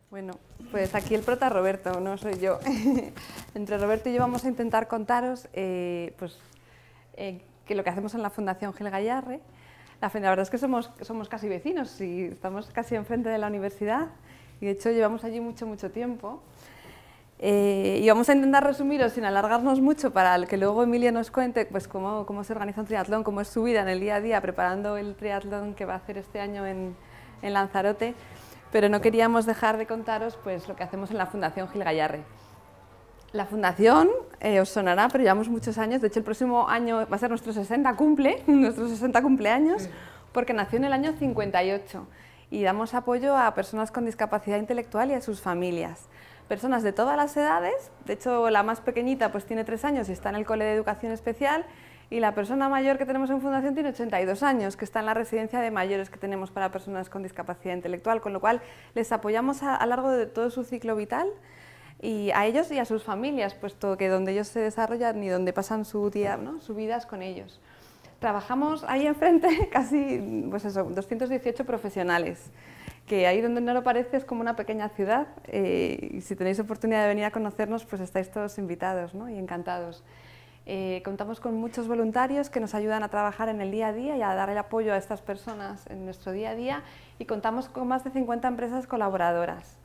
Bueno, pues aquí el prota Roberto, no soy yo. Entre Roberto y yo vamos a intentar contaros que lo que hacemos en la Fundación Gil Gayarre. La verdad es que somos casi vecinos y estamos casi enfrente de la universidad y de hecho llevamos allí mucho tiempo. Y vamos a intentar resumiros sin alargarnos mucho para que luego Emilia nos cuente pues, cómo se organiza un triatlón, cómo es su vida en el día a día preparando el triatlón que va a hacer este año en Lanzarote. Pero no queríamos dejar de contaros pues, lo que hacemos en la Fundación Gil Gayarre. La Fundación, os sonará, pero llevamos muchos años, de hecho el próximo año va a ser nuestro 60 cumpleaños, porque nació en el año 58 y damos apoyo a personas con discapacidad intelectual y a sus familias. Personas de todas las edades, de hecho la más pequeñita pues tiene 3 años y está en el cole de educación especial, y la persona mayor que tenemos en Fundación tiene 82 años, que está en la residencia de mayores que tenemos para personas con discapacidad intelectual, con lo cual les apoyamos a lo largo de todo su ciclo vital, y a ellos y a sus familias, puesto que donde ellos se desarrollan y donde pasan su día, ¿no? Su vida es con ellos. Trabajamos ahí enfrente casi pues eso, 218 profesionales, que ahí donde no lo parece es como una pequeña ciudad, y si tenéis oportunidad de venir a conocernos, pues estáis todos invitados, ¿no? Y encantados. Contamos con muchos voluntarios que nos ayudan a trabajar en el día a día y a dar el apoyo a estas personas en nuestro día a día, y contamos con más de 50 empresas colaboradoras.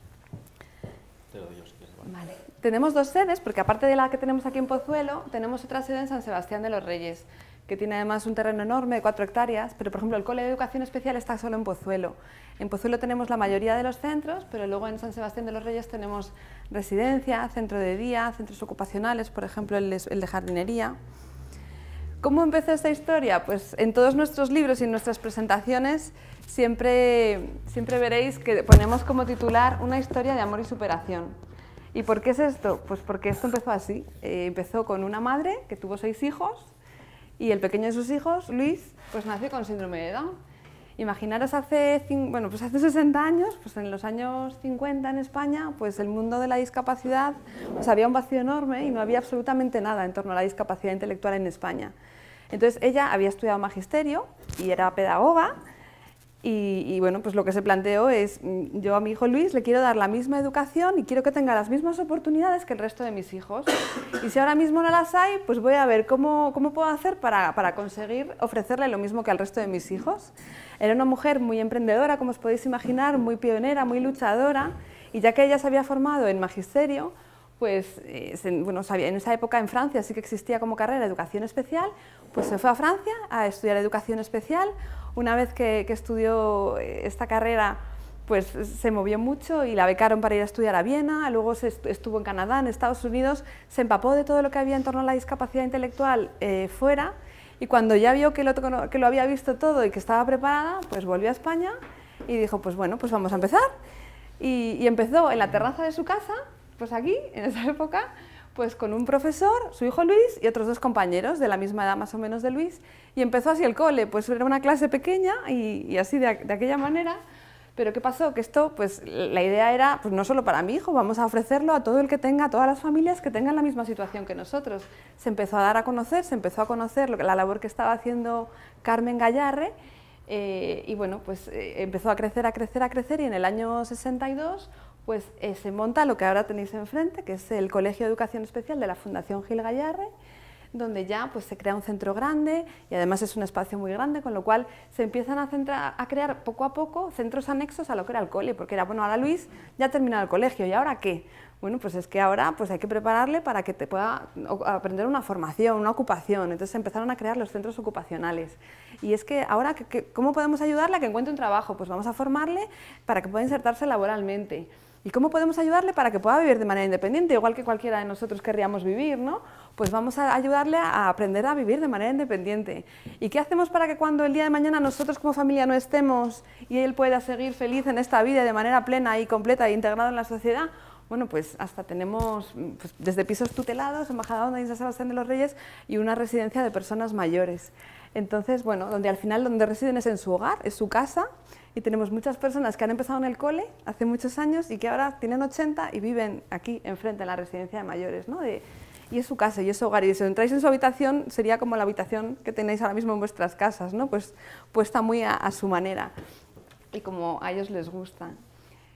Vale. Tenemos 2 sedes, porque aparte de la que tenemos aquí en Pozuelo, tenemos otra sede en San Sebastián de los Reyes, que tiene además un terreno enorme de 4 hectáreas, pero por ejemplo el Cole de Educación Especial está solo en Pozuelo. En Pozuelo tenemos la mayoría de los centros, pero luego en San Sebastián de los Reyes tenemos residencia, centro de día, centros ocupacionales, por ejemplo el de jardinería. ¿Cómo empezó esta historia? Pues en todos nuestros libros y en nuestras presentaciones siempre veréis que ponemos como titular una historia de amor y superación. ¿Y por qué es esto? Pues porque esto empezó así. Empezó con una madre que tuvo 6 hijos y el pequeño de sus hijos, Luis, pues nació con síndrome de Down. Imaginaros hace 60 años, pues en los años 50 en España, pues el mundo de la discapacidad, pues había un vacío enorme y no había absolutamente nada en torno a la discapacidad intelectual en España. Entonces ella había estudiado magisterio y era pedagoga. Y bueno, pues lo que se planteó es, yo a mi hijo Luis le quiero dar la misma educación y quiero que tenga las mismas oportunidades que el resto de mis hijos. Y si ahora mismo no las hay, pues voy a ver cómo puedo hacer para conseguir ofrecerle lo mismo que al resto de mis hijos. Era una mujer muy emprendedora, como os podéis imaginar, muy pionera, muy luchadora, y ya que ella se había formado en magisterio, pues en esa época en Francia sí que existía como carrera educación especial, pues se fue a Francia a estudiar educación especial. Una vez que estudió esta carrera, pues se movió mucho y la becaron para ir a estudiar a Viena, luego estuvo en Canadá, en Estados Unidos, se empapó de todo lo que había en torno a la discapacidad intelectual fuera, y cuando ya vio que lo había visto todo y que estaba preparada, pues volvió a España y dijo, pues bueno, pues vamos a empezar. Y empezó en la terraza de su casa, pues aquí, en esa época, pues con un profesor, su hijo Luis y otros 2 compañeros de la misma edad más o menos de Luis, y empezó así el cole, pues era una clase pequeña y así de aquella manera. Pero ¿qué pasó? Que esto, pues la idea era, pues no solo para mi hijo, vamos a ofrecerlo a todo el que tenga, a todas las familias que tengan la misma situación que nosotros. Se empezó a dar a conocer, se empezó a conocer la labor que estaba haciendo Carmen Gayarre, y bueno, pues empezó a crecer, y en el año 62 pues se monta lo que ahora tenéis enfrente, que es el Colegio de Educación Especial de la Fundación Gil Gayarre, donde ya pues, se crea un centro grande y además es un espacio muy grande, con lo cual se empiezan a crear poco a poco centros anexos a lo que era el cole, porque era, bueno, ahora Luis ya ha terminado el colegio, ¿y ahora qué? Bueno, pues es que ahora pues hay que prepararle para que te pueda aprender una formación, una ocupación. Entonces empezaron a crear los centros ocupacionales. Y es que ahora, ¿cómo podemos ayudarle a que encuentre un trabajo? Pues vamos a formarle para que pueda insertarse laboralmente. ¿Y cómo podemos ayudarle para que pueda vivir de manera independiente, igual que cualquiera de nosotros querríamos vivir, ¿no? Pues vamos a ayudarle a aprender a vivir de manera independiente. ¿Y qué hacemos para que cuando el día de mañana nosotros como familia no estemos y él pueda seguir feliz en esta vida de manera plena y completa e integrado en la sociedad? Bueno, pues hasta tenemos pues, desde pisos tutelados en Majadahonda y en San Sebastián de los Reyes y una residencia de personas mayores. Entonces, bueno, al final donde residen es en su hogar, es su casa, y tenemos muchas personas que han empezado en el cole hace muchos años y que ahora tienen 80 y viven aquí enfrente en la residencia de mayores, ¿no? Y es su casa y es su hogar, y si entráis en su habitación sería como la habitación que tenéis ahora mismo en vuestras casas, ¿no? Pues puesta muy a su manera y como a ellos les gusta.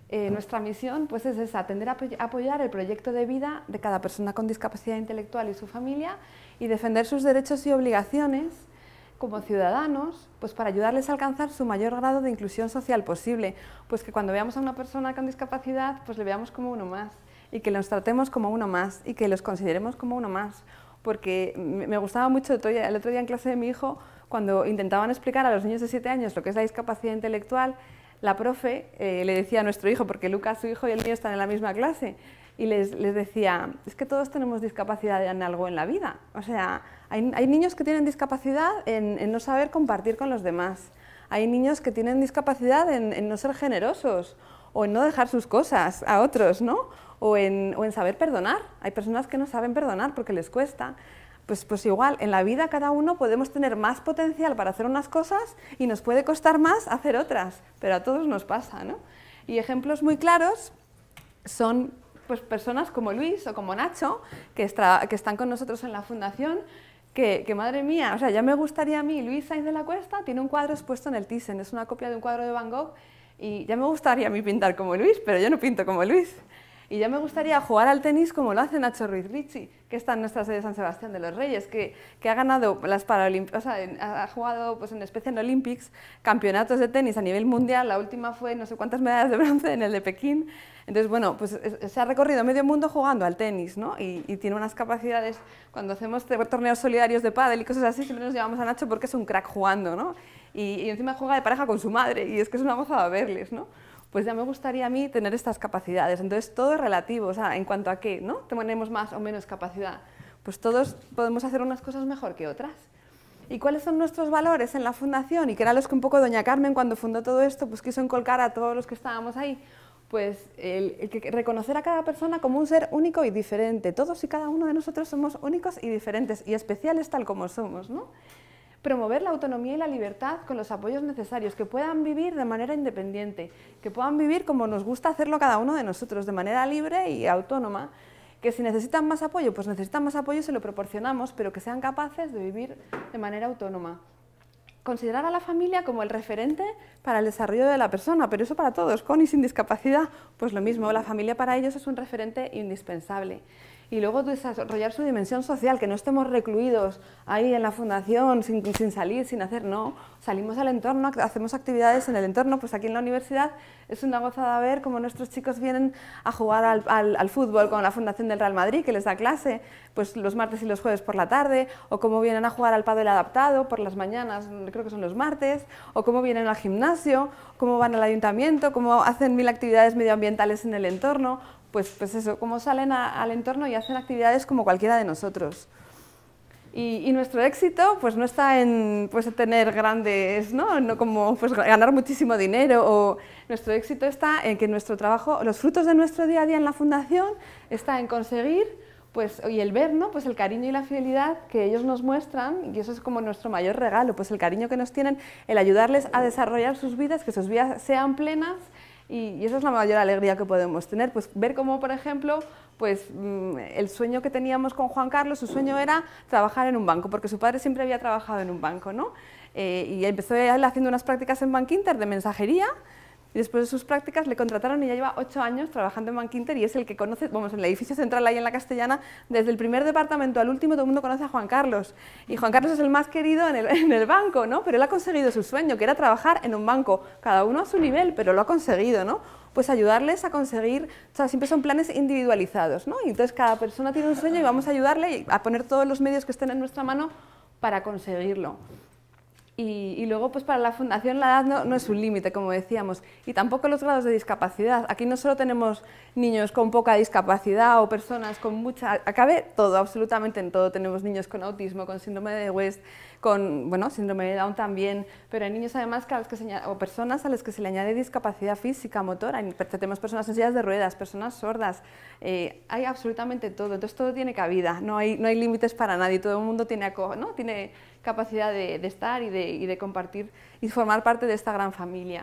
Nuestra misión pues, es esa, tender a apoyar el proyecto de vida de cada persona con discapacidad intelectual y su familia y defender sus derechos y obligaciones como ciudadanos, pues para ayudarles a alcanzar su mayor grado de inclusión social posible, pues que cuando veamos a una persona con discapacidad, pues le veamos como uno más y que los tratemos como uno más y que los consideremos como uno más, porque me gustaba mucho el otro día en clase de mi hijo, cuando intentaban explicar a los niños de 7 años lo que es la discapacidad intelectual, la profe le decía a nuestro hijo, porque Lucas, su hijo y el mío están en la misma clase, y les decía, es que todos tenemos discapacidad en algo en la vida. O sea, hay niños que tienen discapacidad en no saber compartir con los demás. Hay niños que tienen discapacidad en no ser generosos o en no dejar sus cosas a otros, ¿no? O en saber perdonar. Hay personas que no saben perdonar porque les cuesta. Pues igual, en la vida cada uno podemos tener más potencial para hacer unas cosas y nos puede costar más hacer otras, pero a todos nos pasa, ¿no? Y ejemplos muy claros son pues, personas como Luis o como Nacho, que están con nosotros en la fundación, que madre mía, o sea, ya me gustaría a mí, Luis Sainz de la Cuesta tiene un cuadro expuesto en el Thyssen, es una copia de un cuadro de Van Gogh, y ya me gustaría a mí pintar como Luis, pero yo no pinto como Luis. Y ya me gustaría jugar al tenis como lo hace Nacho Ruiz Richie, que está en nuestra sede de San Sebastián de los Reyes, que ha ganado las Paralimpiadas, o sea, ha jugado pues, en Special Olympics, campeonatos de tenis a nivel mundial, la última fue no sé cuántas medallas de bronce en el de Pekín. Entonces, bueno, pues se ha recorrido medio mundo jugando al tenis, ¿no? Y tiene unas capacidades, cuando hacemos torneos solidarios de pádel y cosas así, siempre nos llevamos a Nacho porque es un crack jugando, ¿no? Y encima juega de pareja con su madre, y es que es una gozada verles, ¿no? Pues ya me gustaría a mí tener estas capacidades. Entonces, todo es relativo, o sea, en cuanto a qué, ¿no? Tenemos más o menos capacidad. Pues todos podemos hacer unas cosas mejor que otras. ¿Y cuáles son nuestros valores en la fundación? Y que eran los que un poco doña Carmen, cuando fundó todo esto, pues quiso inculcar a todos los que estábamos ahí. Pues el que reconocer a cada persona como un ser único y diferente. Todos y cada uno de nosotros somos únicos y diferentes y especiales tal como somos, ¿no? Promover la autonomía y la libertad con los apoyos necesarios, que puedan vivir de manera independiente, que puedan vivir como nos gusta hacerlo cada uno de nosotros, de manera libre y autónoma, que si necesitan más apoyo, pues necesitan más apoyo y se lo proporcionamos, pero que sean capaces de vivir de manera autónoma. Considerar a la familia como el referente para el desarrollo de la persona, pero eso para todos, con y sin discapacidad, pues lo mismo, la familia para ellos es un referente indispensable. Y luego desarrollar su dimensión social, que no estemos recluidos ahí en la fundación sin salir, sin hacer, no, salimos al entorno, hacemos actividades en el entorno, pues aquí en la universidad es una gozada ver cómo nuestros chicos vienen a jugar al fútbol con la Fundación del Real Madrid, que les da clase, pues los martes y los jueves por la tarde, o cómo vienen a jugar al pádel adaptado por las mañanas, creo que son los martes, o cómo vienen al gimnasio, cómo van al ayuntamiento, cómo hacen 1000 actividades medioambientales en el entorno. Pues eso, cómo salen al entorno y hacen actividades como cualquiera de nosotros. Y nuestro éxito pues no está en pues, tener grandes, no como pues, ganar muchísimo dinero, o nuestro éxito está en que nuestro trabajo, los frutos de nuestro día a día en la fundación, está en conseguir pues, y el ver, ¿no? Pues el cariño y la fidelidad que ellos nos muestran, y eso es como nuestro mayor regalo, pues el cariño que nos tienen, el ayudarles a desarrollar sus vidas, que sus vidas sean plenas. Y esa es la mayor alegría que podemos tener, pues ver cómo, por ejemplo, pues el sueño que teníamos con Juan Carlos, su sueño era trabajar en un banco, porque su padre siempre había trabajado en un banco, ¿no? Y empezó él haciendo unas prácticas en Bankinter de mensajería, y después de sus prácticas le contrataron y ya lleva 8 años trabajando en Bankinter y es el que conoce, vamos, en el edificio central ahí en la Castellana, desde el primer departamento al último todo el mundo conoce a Juan Carlos. Y Juan Carlos es el más querido en el banco, ¿no? Pero él ha conseguido su sueño, que era trabajar en un banco, cada uno a su nivel, pero lo ha conseguido, ¿no? Pues ayudarles a conseguir, o sea, siempre son planes individualizados, ¿no? Y entonces cada persona tiene un sueño y vamos a ayudarle a poner todos los medios que estén en nuestra mano para conseguirlo. Y luego, pues para la fundación la edad no es un límite, como decíamos, y tampoco los grados de discapacidad. Aquí no solo tenemos niños con poca discapacidad o personas con mucha... Acabe todo, absolutamente en todo. Tenemos niños con autismo, con síndrome de West, con síndrome de Down también, pero hay niños además o personas a las que se le añade discapacidad física, motora. Tenemos personas en sillas de ruedas, personas sordas, hay absolutamente todo. Entonces todo tiene cabida, no hay límites para nadie, todo el mundo tiene capacidad de estar y de compartir y formar parte de esta gran familia.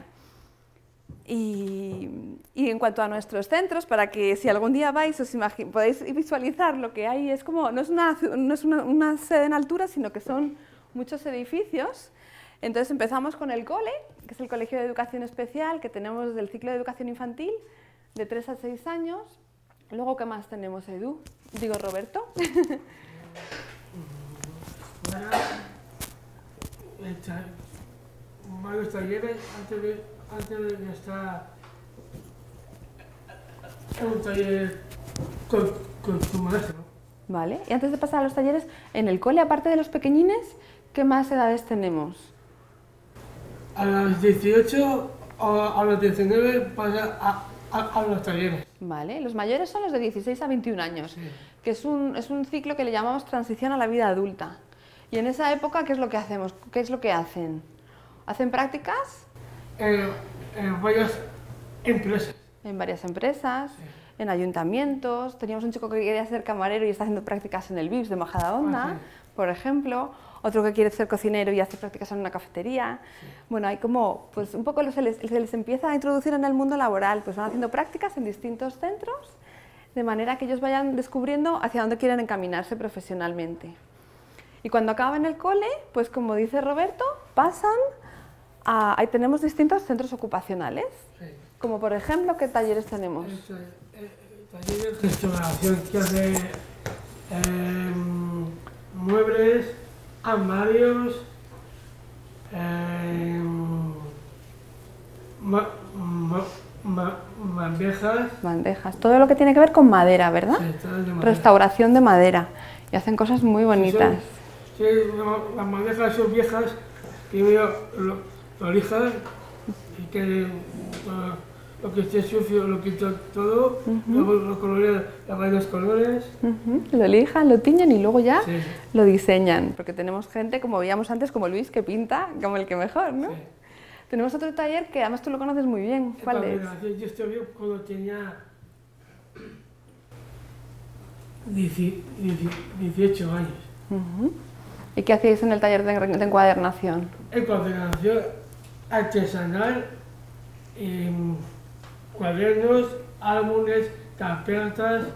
Y en cuanto a nuestros centros, para que si algún día vais podéis visualizar lo que hay, es como, no es una sede en altura, sino que son muchos edificios Entonces empezamos con el cole, que es el Colegio de Educación Especial, que tenemos desde el ciclo de educación infantil, de 3 a 6 años. Luego, ¿qué más tenemos, Edu? Digo, Roberto. Varios talleres antes de estar en un taller con su maestro. Vale, y antes de pasar a los talleres, en el cole, aparte de los pequeñines, ¿qué más edades tenemos? A las 18 o a las 19 pasa a los talleres. Vale, los mayores son los de 16 a 21 años, Sí. que es un ciclo que le llamamos transición a la vida adulta. Y en esa época, ¿qué es lo que hacemos? ¿Qué es lo que hacen? ¿Hacen prácticas? En varias empresas. En varias empresas, Sí. en ayuntamientos. Teníamos un chico que quería ser camarero y está haciendo prácticas en el VIPS de Majadahonda, Ah, sí. por ejemplo. Otro que quiere ser cocinero y hace prácticas en una cafetería. Sí. Bueno, hay como, pues un poco se les empieza a introducir en el mundo laboral, pues van haciendo prácticas en distintos centros, de manera que ellos vayan descubriendo hacia dónde quieren encaminarse profesionalmente. Y cuando acaban el cole, pues como dice Roberto, pasan a... Ahí tenemos distintos centros ocupacionales, Sí. como por ejemplo, ¿qué talleres tenemos? Talleres de restauración que hace muebles, armarios, bandejas. Bandejas, todo lo que tiene que ver con madera, ¿verdad? Sí, todo es de madera. Restauración de madera. Y hacen cosas muy bonitas. Sí, las bandejas son viejas, primero lo lijas y que lo que esté sucio lo quito todo, luego lo colorean, le hagan los colores. Lo lijan, lo tiñen y luego ya Sí. lo diseñan. Porque tenemos gente, como veíamos antes, como Luis, que pinta como el que mejor, ¿no? Sí. Tenemos otro taller que además tú lo conoces muy bien. ¿Cuál es? Yo estuve cuando tenía 18 años. Ujú. ¿Y qué hacéis en el taller de encuadernación? Encuadernación artesanal, cuadernos, álbumes, carpetas,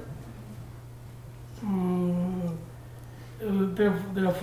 de los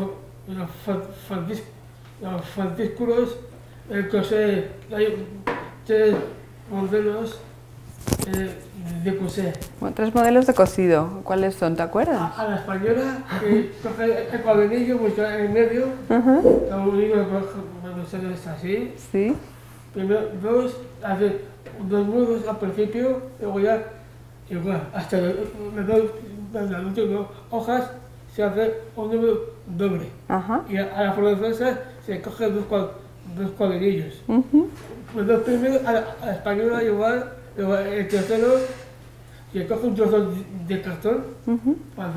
fascículos, coser. Hay 3 modelos de coser. Bueno, 3 modelos de cosido. ¿Cuáles son? ¿Te acuerdas? A la española, que coge el cuadernillo, pues en el medio, Ujú. un libro que es así. Sí. Primero hace 2 nudos al principio, luego ya igual, hasta las últimas hojas se hace un nudo doble. Ajá. Y a la francesa se coge 2 cuadernillos. Ujú. Los 2 primeros a la española igual, luego el tercero se coge un trozo de cartón Ujú. para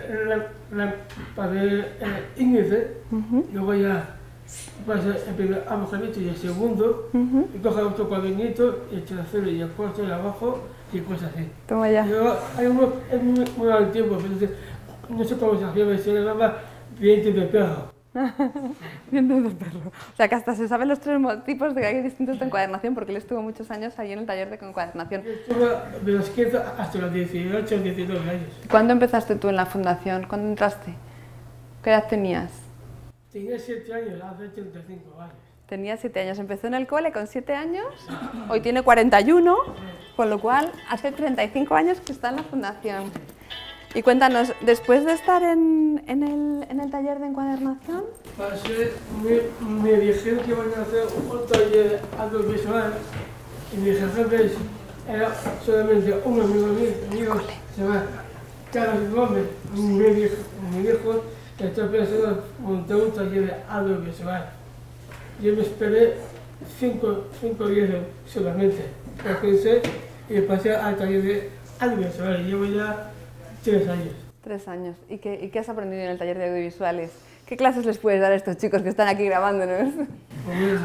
hacer el índice, Ujú. luego ya pasa el primer agujerito y el segundo, Ujú. y coge otro cuadernito, y el tercero y el cuarto de abajo, y cosas así. Toma ya. Y luego hay uno, es muy antiguo, pero no sé cómo se hacía, se le llama dientes de perro. Dientes de perro. O sea que hasta se saben los 3 tipos de que hay distintos de encuadernación, porque él estuvo muchos años allí en el taller de encuadernación. Yo estuve de los 15 hasta los 18 o 19 años. ¿Cuándo empezaste tú en la fundación? ¿Cuándo entraste? ¿Qué edad tenías? Tenía 7 años, hace 35 años. Tenía 7 años. Empezó en el cole con 7 años, hoy tiene 41, con lo cual hace 35 años que está en la fundación. Y cuéntanos, después de estar en el taller de encuadernación, Me dijeron que iban a hacer un taller audiovisual y mi jefe era solamente un amigo mío, se llama Carlos Gómez, me dijo que estoy pensando en montar un taller audiovisual. Yo me esperé 5 días solamente, lo pensé y pasé al taller de audiovisual y llevo ya 3 años. 3 años. ¿Y qué has aprendido en el taller de audiovisuales? ¿Qué clases les puedes dar a estos chicos que están aquí grabándonos? Pues mira,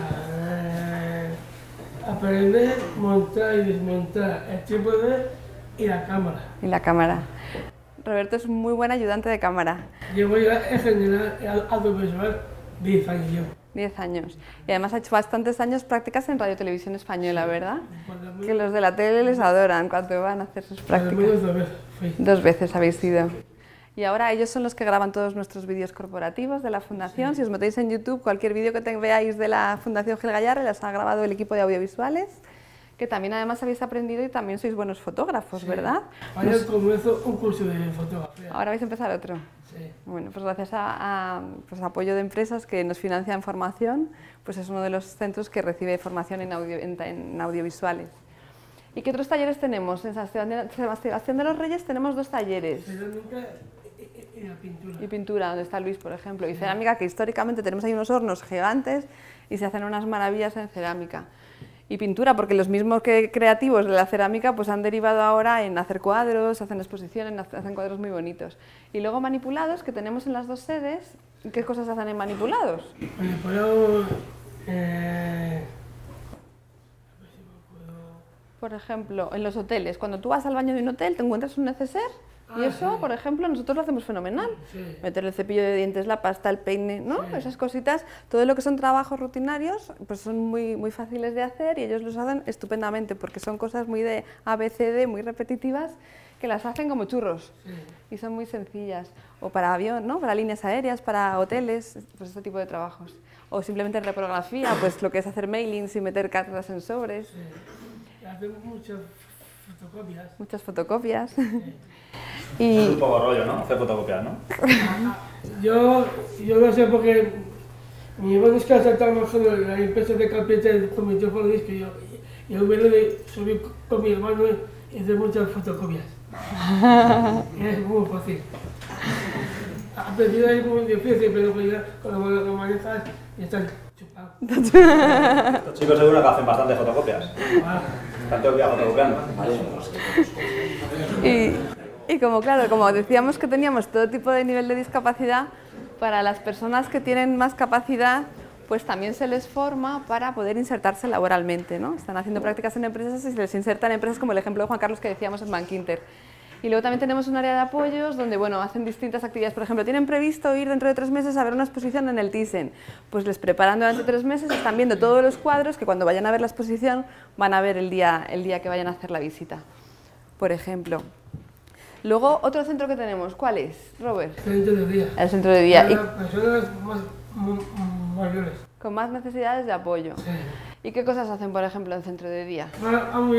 aprender, montar y desmontar el trípode y la cámara. Y la cámara. Roberto es un muy buen ayudante de cámara. Llevo ya en general audiovisual 10 años yo. 10 años. Y además ha hecho bastantes años prácticas en Radio Televisión Española, ¿verdad? Cuando Que los de la tele les adoran cuando van a hacer sus prácticas. menos 2 veces fui. 2 veces habéis ido. Y ahora ellos son los que graban todos nuestros vídeos corporativos de la Fundación. Si os metéis en YouTube, cualquier vídeo que veáis de la Fundación Gil Gayarre las ha grabado el equipo de audiovisuales, que también además habéis aprendido y también sois buenos fotógrafos, ¿verdad? Ahora comienzo un curso de fotografía. Ahora vais a empezar otro. Sí. Bueno, pues gracias a apoyo de empresas que nos financian formación, pues es uno de los centros que recibe formación en audiovisuales. ¿Y qué otros talleres tenemos? En San Sebastián de los Reyes tenemos 2 talleres. Cerámica y la pintura. Y pintura, donde está Luis, por ejemplo. Y cerámica, que históricamente tenemos ahí unos hornos gigantes y se hacen unas maravillas en cerámica. Y pintura, porque los mismos creativos de la cerámica pues han derivado ahora en hacer cuadros, hacen exposiciones, hacen cuadros muy bonitos. Y luego manipulados, que tenemos en las 2 sedes. ¿Qué cosas hacen en manipulados? Manipulados... Por ejemplo, en los hoteles, cuando tú vas al baño de un hotel te encuentras un neceser y eso, sí. Por ejemplo, nosotros lo hacemos fenomenal. Sí. Meter el cepillo de dientes, la pasta, el peine, ¿no? Sí. Esas cositas, todo lo que son trabajos rutinarios, pues son muy fáciles de hacer y ellos los hacen estupendamente porque son cosas muy de ABCD, muy repetitivas, que las hacen como churros. Sí. Y son muy sencillas. O para avión, ¿no? Para líneas aéreas, para hoteles, pues este tipo de trabajos. O simplemente reprografía, pues lo que es hacer mailings y meter cartas en sobres. Sí. Hacemos muchas fotocopias. Muchas fotocopias. Y... Es un poco rollo, ¿no? Hacer fotocopias, ¿no? Yo lo sé porque mi hermano es que ha trabajado en la empresa de carpeta con mi teléfono disco y yo me lo subí con mi hermano y hice muchas fotocopias. Es muy fácil. A principio es muy difícil, pero pues ya cuando lo manejas ya están chupados. Estos chicos seguro que hacen bastantes fotocopias. Están todo el día fotocopiando. Y como claro, como decíamos que teníamos todo tipo de nivel de discapacidad, para las personas que tienen más capacidad, pues también se les forma para poder insertarse laboralmente, ¿no? Están haciendo prácticas en empresas y se les insertan en empresas como el ejemplo de Juan Carlos que decíamos en Bankinter. Y luego también tenemos un área de apoyos donde, bueno, hacen distintas actividades. Por ejemplo, tienen previsto ir dentro de 3 meses a ver una exposición en el Thyssen. Pues les preparan durante 3 meses, están viendo todos los cuadros que cuando vayan a ver la exposición van a ver el día que vayan a hacer la visita, por ejemplo. Luego, otro centro que tenemos, ¿cuál es, Robert? Centro de día. El centro de día. Para personas más mayores. Con más necesidades de apoyo. Sí. ¿Y qué cosas hacen, por ejemplo, en centro de día? Vamos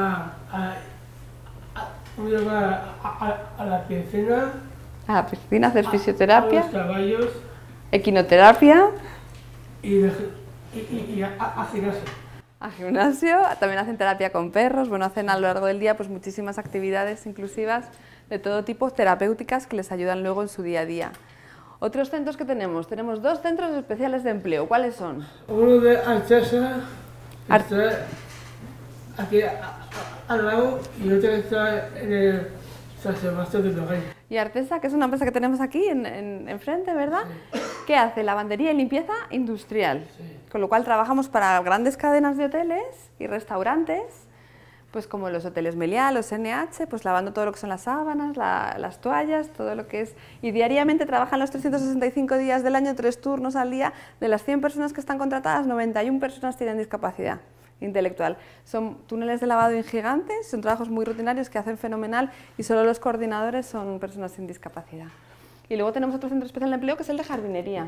a la piscina. A la piscina, hacer fisioterapia, A los caballos equinoterapia, y a gimnasio. a gimnasio, también hacen terapia con perros, bueno, hacen a lo largo del día pues muchísimas actividades inclusivas de todo tipo, terapéuticas, que les ayudan luego en su día a día. Otros centros que tenemos 2 centros especiales de empleo, ¿cuáles son? Uno de Artesa, está aquí al lado, y otro está en el San Sebastián de los Reyes. Y Artesa, que es una empresa que tenemos aquí enfrente, ¿verdad? Sí. ¿Qué hace? Lavandería y limpieza industrial. Sí. Con lo cual trabajamos para grandes cadenas de hoteles y restaurantes, pues como los hoteles Meliá, los NH, pues lavando todo lo que son las sábanas, las toallas, todo lo que es... Y diariamente trabajan los 365 días del año, 3 turnos al día. De las 100 personas que están contratadas, 91 personas tienen discapacidad intelectual. Son túneles de lavado gigantes, son trabajos muy rutinarios que hacen fenomenal y solo los coordinadores son personas sin discapacidad. Y luego tenemos otro centro especial de empleo que es el de jardinería,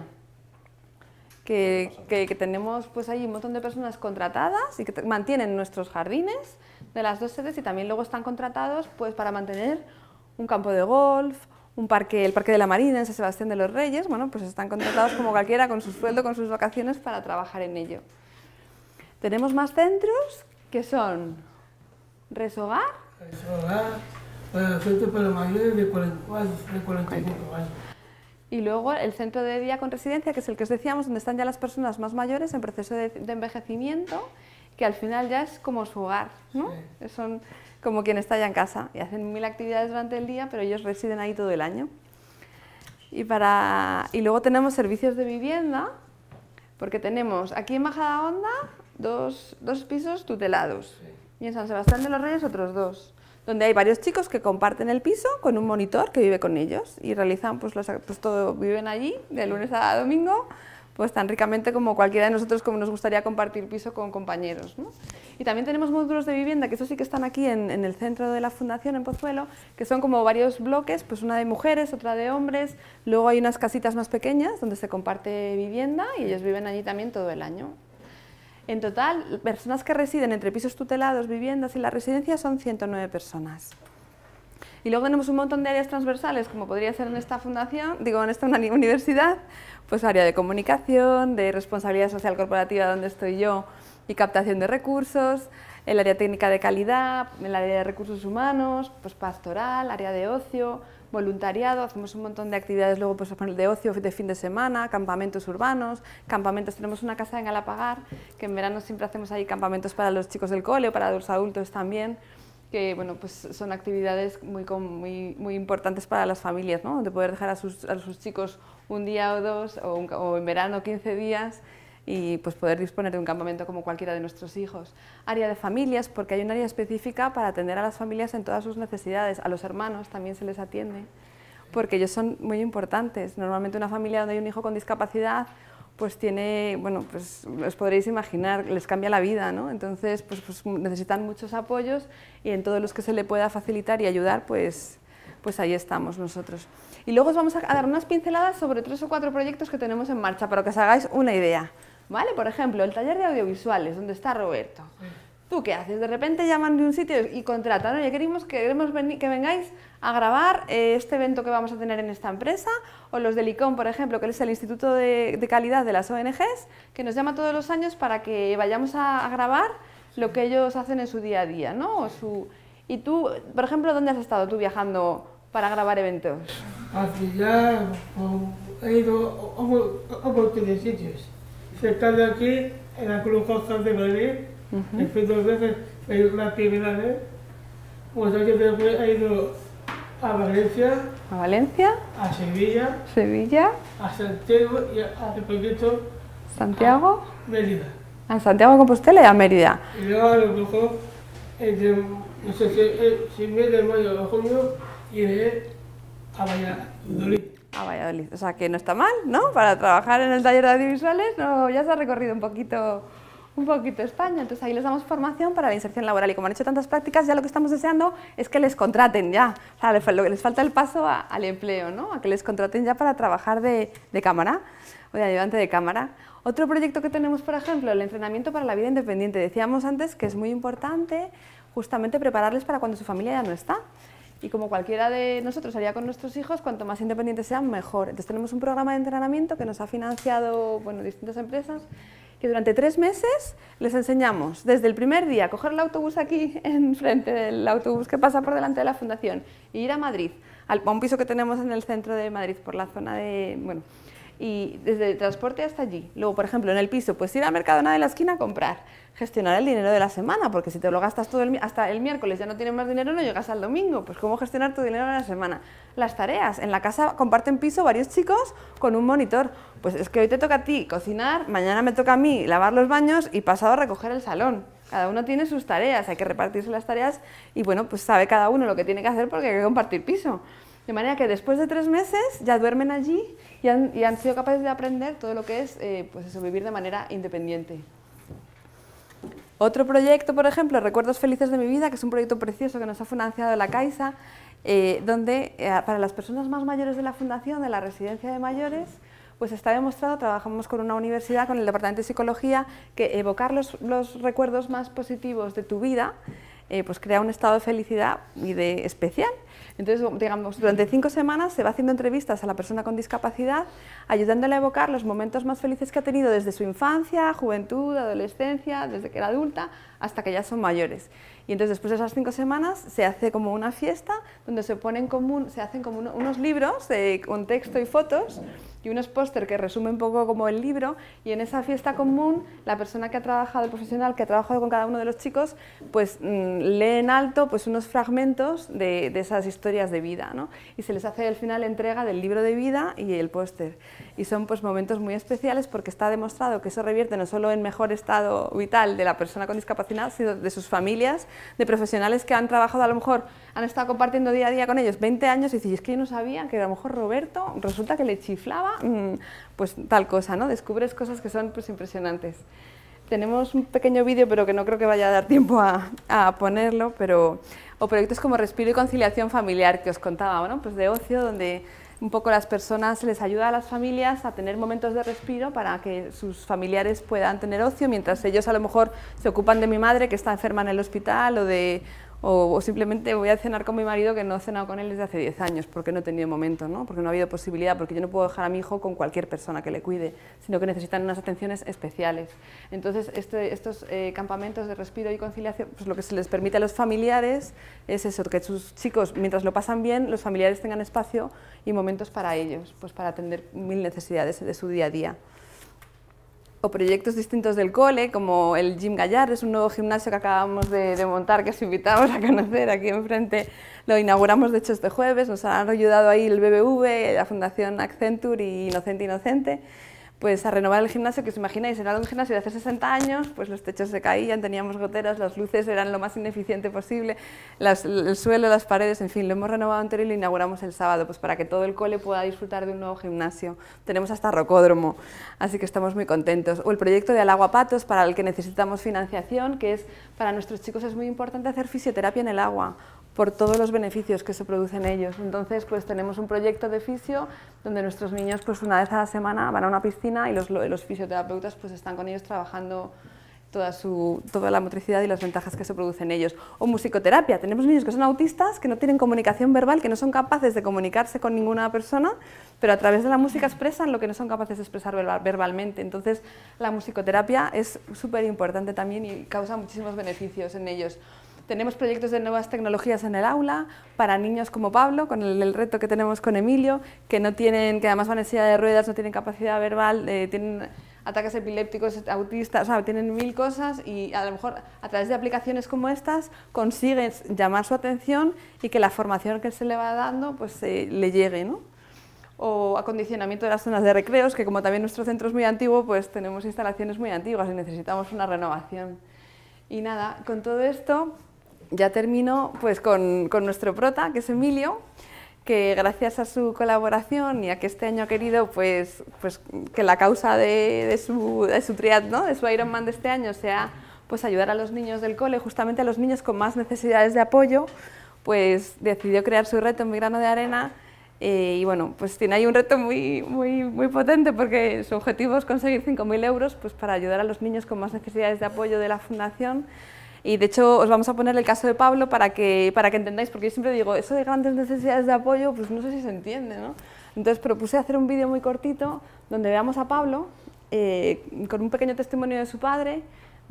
que tenemos pues ahí un montón de personas contratadas y que mantienen nuestros jardines de las 2 sedes y también luego están contratados pues para mantener un campo de golf, el parque de la Marina en San Sebastián de los Reyes. Bueno, pues están contratados como cualquiera con su sueldo, con sus vacaciones para trabajar en ello. Tenemos más centros que son Resogar. Resogar, centro para mayores de 45 años. Y luego el centro de día con residencia, que es el que os decíamos, donde están ya las personas más mayores en proceso de envejecimiento, que al final ya es como su hogar, ¿no? Sí. Son como quien está ya en casa y hacen 1000 actividades durante el día, pero ellos residen ahí todo el año. Y luego tenemos servicios de vivienda, porque tenemos aquí en Majadahonda dos pisos tutelados, y en San Sebastián de los Reyes otros 2. Donde hay varios chicos que comparten el piso con un monitor que vive con ellos y realizan pues todo, viven allí de lunes a domingo, pues tan ricamente como cualquiera de nosotros, como nos gustaría compartir piso con compañeros, ¿no? Y también tenemos módulos de vivienda, que eso sí que están aquí en el centro de la fundación, en Pozuelo, que son como varios bloques, pues una de mujeres, otra de hombres, luego hay unas casitas más pequeñas donde se comparte vivienda y ellos viven allí también todo el año. En total, personas que residen entre pisos tutelados, viviendas y la residencia son 109 personas. Y luego tenemos un montón de áreas transversales, como podría ser en esta fundación, digo, en esta universidad, pues área de comunicación, de responsabilidad social corporativa donde estoy yo y captación de recursos, el área técnica de calidad, el área de recursos humanos, pues pastoral, área de ocio, voluntariado, hacemos un montón de actividades luego pues de ocio de fin de semana, campamentos urbanos, campamentos, tenemos una casa en Galapagar, que en verano siempre hacemos ahí campamentos para los chicos del cole o para los adultos también, que bueno, pues son actividades muy importantes para las familias, ¿no? De poder dejar a sus chicos un día o dos, o en verano 15 días, y pues poder disponer de un campamento como cualquiera de nuestros hijos. Área de familias, porque hay un área específica para atender a las familias en todas sus necesidades. A los hermanos también se les atiende, porque ellos son muy importantes. Normalmente una familia donde hay un hijo con discapacidad, pues tiene, bueno, pues os podréis imaginar, les cambia la vida, ¿no? Entonces, pues necesitan muchos apoyos y en todos los que se le pueda facilitar y ayudar, pues ahí estamos nosotros. Y luego os vamos a dar unas pinceladas sobre 3 o 4 proyectos que tenemos en marcha, para que os hagáis una idea, ¿vale? Por ejemplo, el taller de audiovisuales, donde está Roberto. ¿Tú qué haces? De repente llaman de un sitio y contratan, oye, queremos que vengáis a grabar este evento que vamos a tener en esta empresa, o los del ICOM, por ejemplo, que es el Instituto de Calidad de las ONGs, que nos llama todos los años para que vayamos a grabar lo que ellos hacen en su día a día, ¿no? Y tú, por ejemplo, ¿dónde has estado tú viajando para grabar eventos? Hace ya he ido a un montón de sitios. Cerca de aquí, en la Cruz Roja de Madrid, he fui 2 veces, la primera vez. Pues he ido a Valencia. ¿A Valencia? A Sevilla. Sevilla. A Santiago y hace poquito. Santiago. A Mérida. A Santiago de Compostela y a Mérida. Y luego a lo mejor, no sé si mes de mayo o junio, iré a Valladolid. A Valladolid, o sea que no está mal, ¿no? Para trabajar en el taller de audiovisuales, no, ya se ha recorrido un poquito España, entonces ahí les damos formación para la inserción laboral y como han hecho tantas prácticas, ya lo que estamos deseando es que les contraten ya, o sea, lo que les falta el paso al empleo, ¿no? A que les contraten ya para trabajar de cámara o de ayudante de cámara. Otro proyecto que tenemos, por ejemplo, el entrenamiento para la vida independiente. Decíamos antes que es muy importante justamente prepararles para cuando su familia ya no está. Y como cualquiera de nosotros haría con nuestros hijos, cuanto más independientes sean, mejor. Entonces tenemos un programa de entrenamiento que nos ha financiado distintas empresas, que durante 3 meses les enseñamos desde el primer día a coger el autobús aquí enfrente del autobús que pasa por delante de la fundación y ir a Madrid, a un piso que tenemos en el centro de Madrid, por la zona de... bueno, y desde el transporte hasta allí. Luego, por ejemplo, en el piso, pues ir al Mercadona de la esquina a comprar, gestionar el dinero de la semana, porque si te lo gastas todo hasta el miércoles ya no tienes más dinero, no llegas al domingo, pues cómo gestionar tu dinero de la semana. Las tareas, en la casa comparten piso varios chicos con un monitor, pues es que hoy te toca a ti cocinar, mañana me toca a mí lavar los baños y pasado recoger el salón. Cada uno tiene sus tareas, hay que repartirse las tareas y bueno, pues sabe cada uno lo que tiene que hacer porque hay que compartir piso. De manera que después de 3 meses ya duermen allí y han sido capaces de aprender todo lo que es pues eso, vivir de manera independiente. Otro proyecto, por ejemplo, Recuerdos Felices de mi Vida, que es un proyecto precioso que nos ha financiado la Caixa, donde para las personas más mayores de la fundación, de la residencia de mayores, pues está demostrado, trabajamos con una universidad, con el Departamento de Psicología, que evocar los recuerdos más positivos de tu vida pues crea un estado de felicidad y de especial. Entonces, digamos, durante 5 semanas se va haciendo entrevistas a la persona con discapacidad, ayudándole a evocar los momentos más felices que ha tenido desde su infancia, juventud, adolescencia, desde que era adulta, hasta que ya son mayores. Y entonces, después de esas 5 semanas, se hace como una fiesta donde se pone en común, se hacen como unos libros con texto y fotos y unos póster que resumen un poco como el libro, y en esa fiesta común la persona que ha trabajado, el profesional que ha trabajado con cada uno de los chicos, pues lee en alto pues unos fragmentos de esas historias de vida, ¿no? Y se les hace al final entrega del libro de vida y el póster. Y son pues momentos muy especiales porque está demostrado que eso revierte no solo en mejor estado vital de la persona con discapacidad, sino de sus familias, de profesionales que han trabajado, a lo mejor han estado compartiendo día a día con ellos 20 años y dicen, es que yo no sabía que a lo mejor Roberto resulta que le chiflaba pues tal cosa, ¿no? Descubres cosas que son pues impresionantes. tenemos un pequeño vídeo, pero que no creo que vaya a dar tiempo a ponerlo, o proyectos como Respiro y Conciliación Familiar, que os contaba, ¿no? Pues de ocio, donde un poco las personas les ayuda a las familias a tener momentos de respiro para que sus familiares puedan tener ocio, mientras ellos a lo mejor se ocupan de mi madre que está enferma en el hospital, o simplemente voy a cenar con mi marido que no he cenado con él desde hace 10 años porque no he tenido momento, ¿no? Porque no ha habido posibilidad, porque yo no puedo dejar a mi hijo con cualquier persona que le cuide, sino que necesitan unas atenciones especiales. Entonces, estos campamentos de respiro y conciliación, pues lo que se les permite a los familiares es eso, que sus chicos, mientras lo pasan bien, los familiares tengan espacio y momentos para ellos, pues para atender 1000 necesidades de su día a día. O proyectos distintos del cole, como el Gym Gallard, es un nuevo gimnasio que acabamos de montar, que os invitamos a conocer aquí enfrente. Lo inauguramos, de hecho, este jueves. Nos han ayudado ahí el BBV, la Fundación Accenture y Inocente, pues a renovar el gimnasio, que os imagináis, era un gimnasio de hace 60 años, pues los techos se caían, teníamos goteras, las luces eran lo más ineficiente posible, el suelo, las paredes, en fin, lo hemos renovado entero y lo inauguramos el sábado, pues para que todo el cole pueda disfrutar de un nuevo gimnasio. Tenemos hasta rocódromo, así que estamos muy contentos. O el proyecto de Alaguapatos, para el que necesitamos financiación, que es, para nuestros chicos es muy importante hacer fisioterapia en el agua, por todos los beneficios que se producen ellos. Entonces, pues tenemos un proyecto de fisio donde nuestros niños, pues una vez a la semana van a una piscina y los fisioterapeutas pues están con ellos trabajando toda la motricidad y las ventajas que se producen ellos. O musicoterapia, tenemos niños que son autistas, que no tienen comunicación verbal, que no son capaces de comunicarse con ninguna persona, pero a través de la música expresan lo que no son capaces de expresar verbalmente. Entonces, la musicoterapia es súper importante también y causa muchísimos beneficios en ellos. Tenemos proyectos de nuevas tecnologías en el aula para niños como Pablo, con el reto que tenemos con Emilio, que además van en silla de ruedas, no tienen capacidad verbal, tienen ataques epilépticos, autistas, o sea, tienen 1000 cosas y a lo mejor a través de aplicaciones como estas consigues llamar su atención y que la formación que se le va dando pues le llegue, ¿no? O acondicionamiento de las zonas de recreos, que como también nuestro centro es muy antiguo, pues tenemos instalaciones muy antiguas y necesitamos una renovación. Y nada, con todo esto ya termino pues con nuestro prota, que es Emilio, que gracias a su colaboración y a que este año ha querido pues que la causa de su triatlón, ¿no? De su Ironman de este año sea pues ayudar a los niños del cole, justamente a los niños con más necesidades de apoyo, pues decidió crear su reto en Mi Grano de Arena. Y bueno, pues tiene ahí un reto muy potente, porque su objetivo es conseguir 5.000 euros pues para ayudar a los niños con más necesidades de apoyo de la fundación. Y de hecho os vamos a poner el caso de Pablo para que entendáis, porque yo siempre digo, eso de grandes necesidades de apoyo, pues no sé si se entiende, ¿no? Entonces propuse hacer un vídeo muy cortito donde veamos a Pablo con un pequeño testimonio de su padre,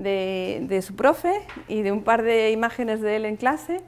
de su profe y de un par de imágenes de él en clase,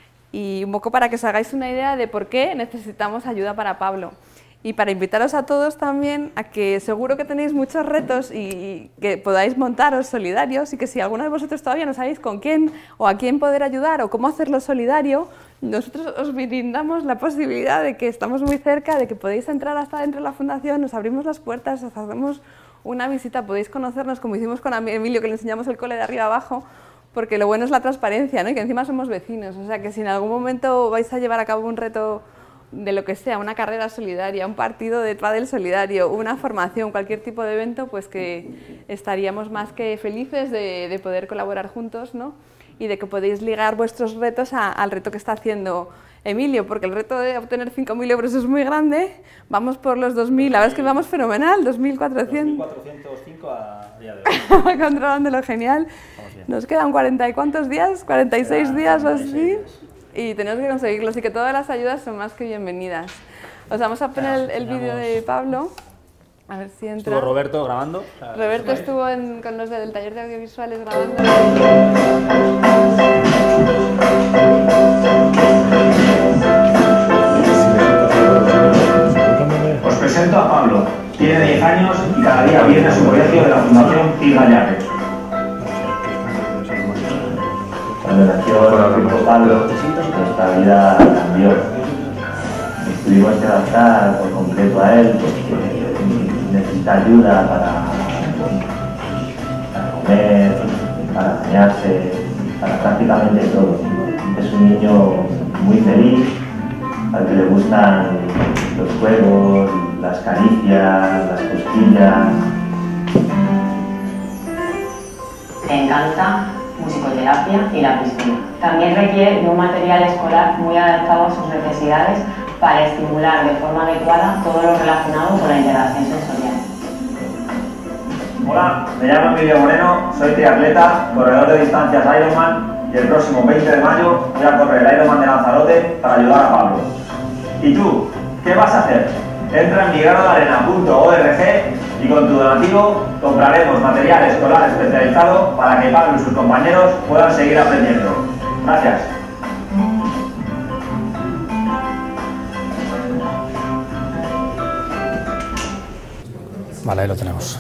y un poco para que os hagáis una idea de por qué necesitamos ayuda para Pablo. Y para invitaros a todos también a que seguro que tenéis muchos retos y que podáis montaros solidarios, y que si alguno de vosotros todavía no sabéis con quién o a quién poder ayudar o cómo hacerlo solidario, nosotros os brindamos la posibilidad de que estamos muy cerca, de que podéis entrar hasta dentro de la fundación, nos abrimos las puertas, os hacemos una visita, podéis conocernos como hicimos con Emilio, que le enseñamos el cole de arriba abajo, porque lo bueno es la transparencia, ¿no? Y que encima somos vecinos, o sea que si en algún momento vais a llevar a cabo un reto de lo que sea, una carrera solidaria, un partido de pádel solidario, una formación, cualquier tipo de evento, pues que estaríamos más que felices de poder colaborar juntos, ¿no? Y de que podéis ligar vuestros retos al reto que está haciendo Emilio, porque el reto de obtener 5.000 euros es muy grande. Vamos por los 2.000, la verdad es que vamos fenomenal, 2.400. 2.405 a día de hoy. Controlándolo genial. Nos quedan 40 y cuántos días, 46 días o así. Y tenemos que conseguirlo, así que todas las ayudas son más que bienvenidas. Os vamos a poner el vídeo de Pablo, a ver si entra. ¿Estuvo Roberto grabando? Roberto estuvo con los del taller de audiovisuales grabando. Os presento a Pablo. Tiene 10 años y cada día viene a su colegio de la Fundación Gym Gallard. Cuando nació el hijo Pablo, nuestra vida cambió. Nos tuvimos que adaptar por completo a él, porque necesita ayuda para comer, para bañarse, para prácticamente todo. Es un niño muy feliz, al que le gustan los juegos, las caricias, las cosquillas. Le encanta musicoterapia y la piscina. También requiere de un material escolar muy adaptado a sus necesidades para estimular de forma adecuada todo lo relacionado con la integración sensorial. Hola, me llamo Emilio Moreno, soy triatleta, corredor de distancias Ironman y el próximo 20 de mayo voy a correr el Ironman de Lanzarote para ayudar a Pablo. ¿Y tú? ¿Qué vas a hacer? Entra en migranodearena.org y con tu donativo compraremos material escolar especializado para que Pablo y sus compañeros puedan seguir aprendiendo. Gracias. Vale, ahí lo tenemos.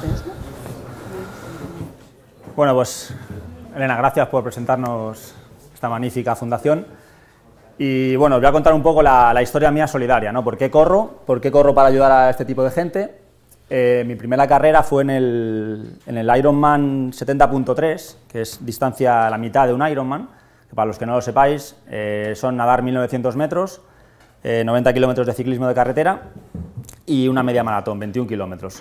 Bueno, pues Elena, gracias por presentarnos esta magnífica fundación. Y bueno, os voy a contar un poco la historia mía solidaria, ¿no? ¿Por qué corro? ¿Por qué corro para ayudar a este tipo de gente? Mi primera carrera fue en el Ironman 70.3, que es distancia a la mitad de un Ironman, que para los que no lo sepáis, son nadar 1900 metros, 90 kilómetros de ciclismo de carretera y una media maratón, 21 kilómetros.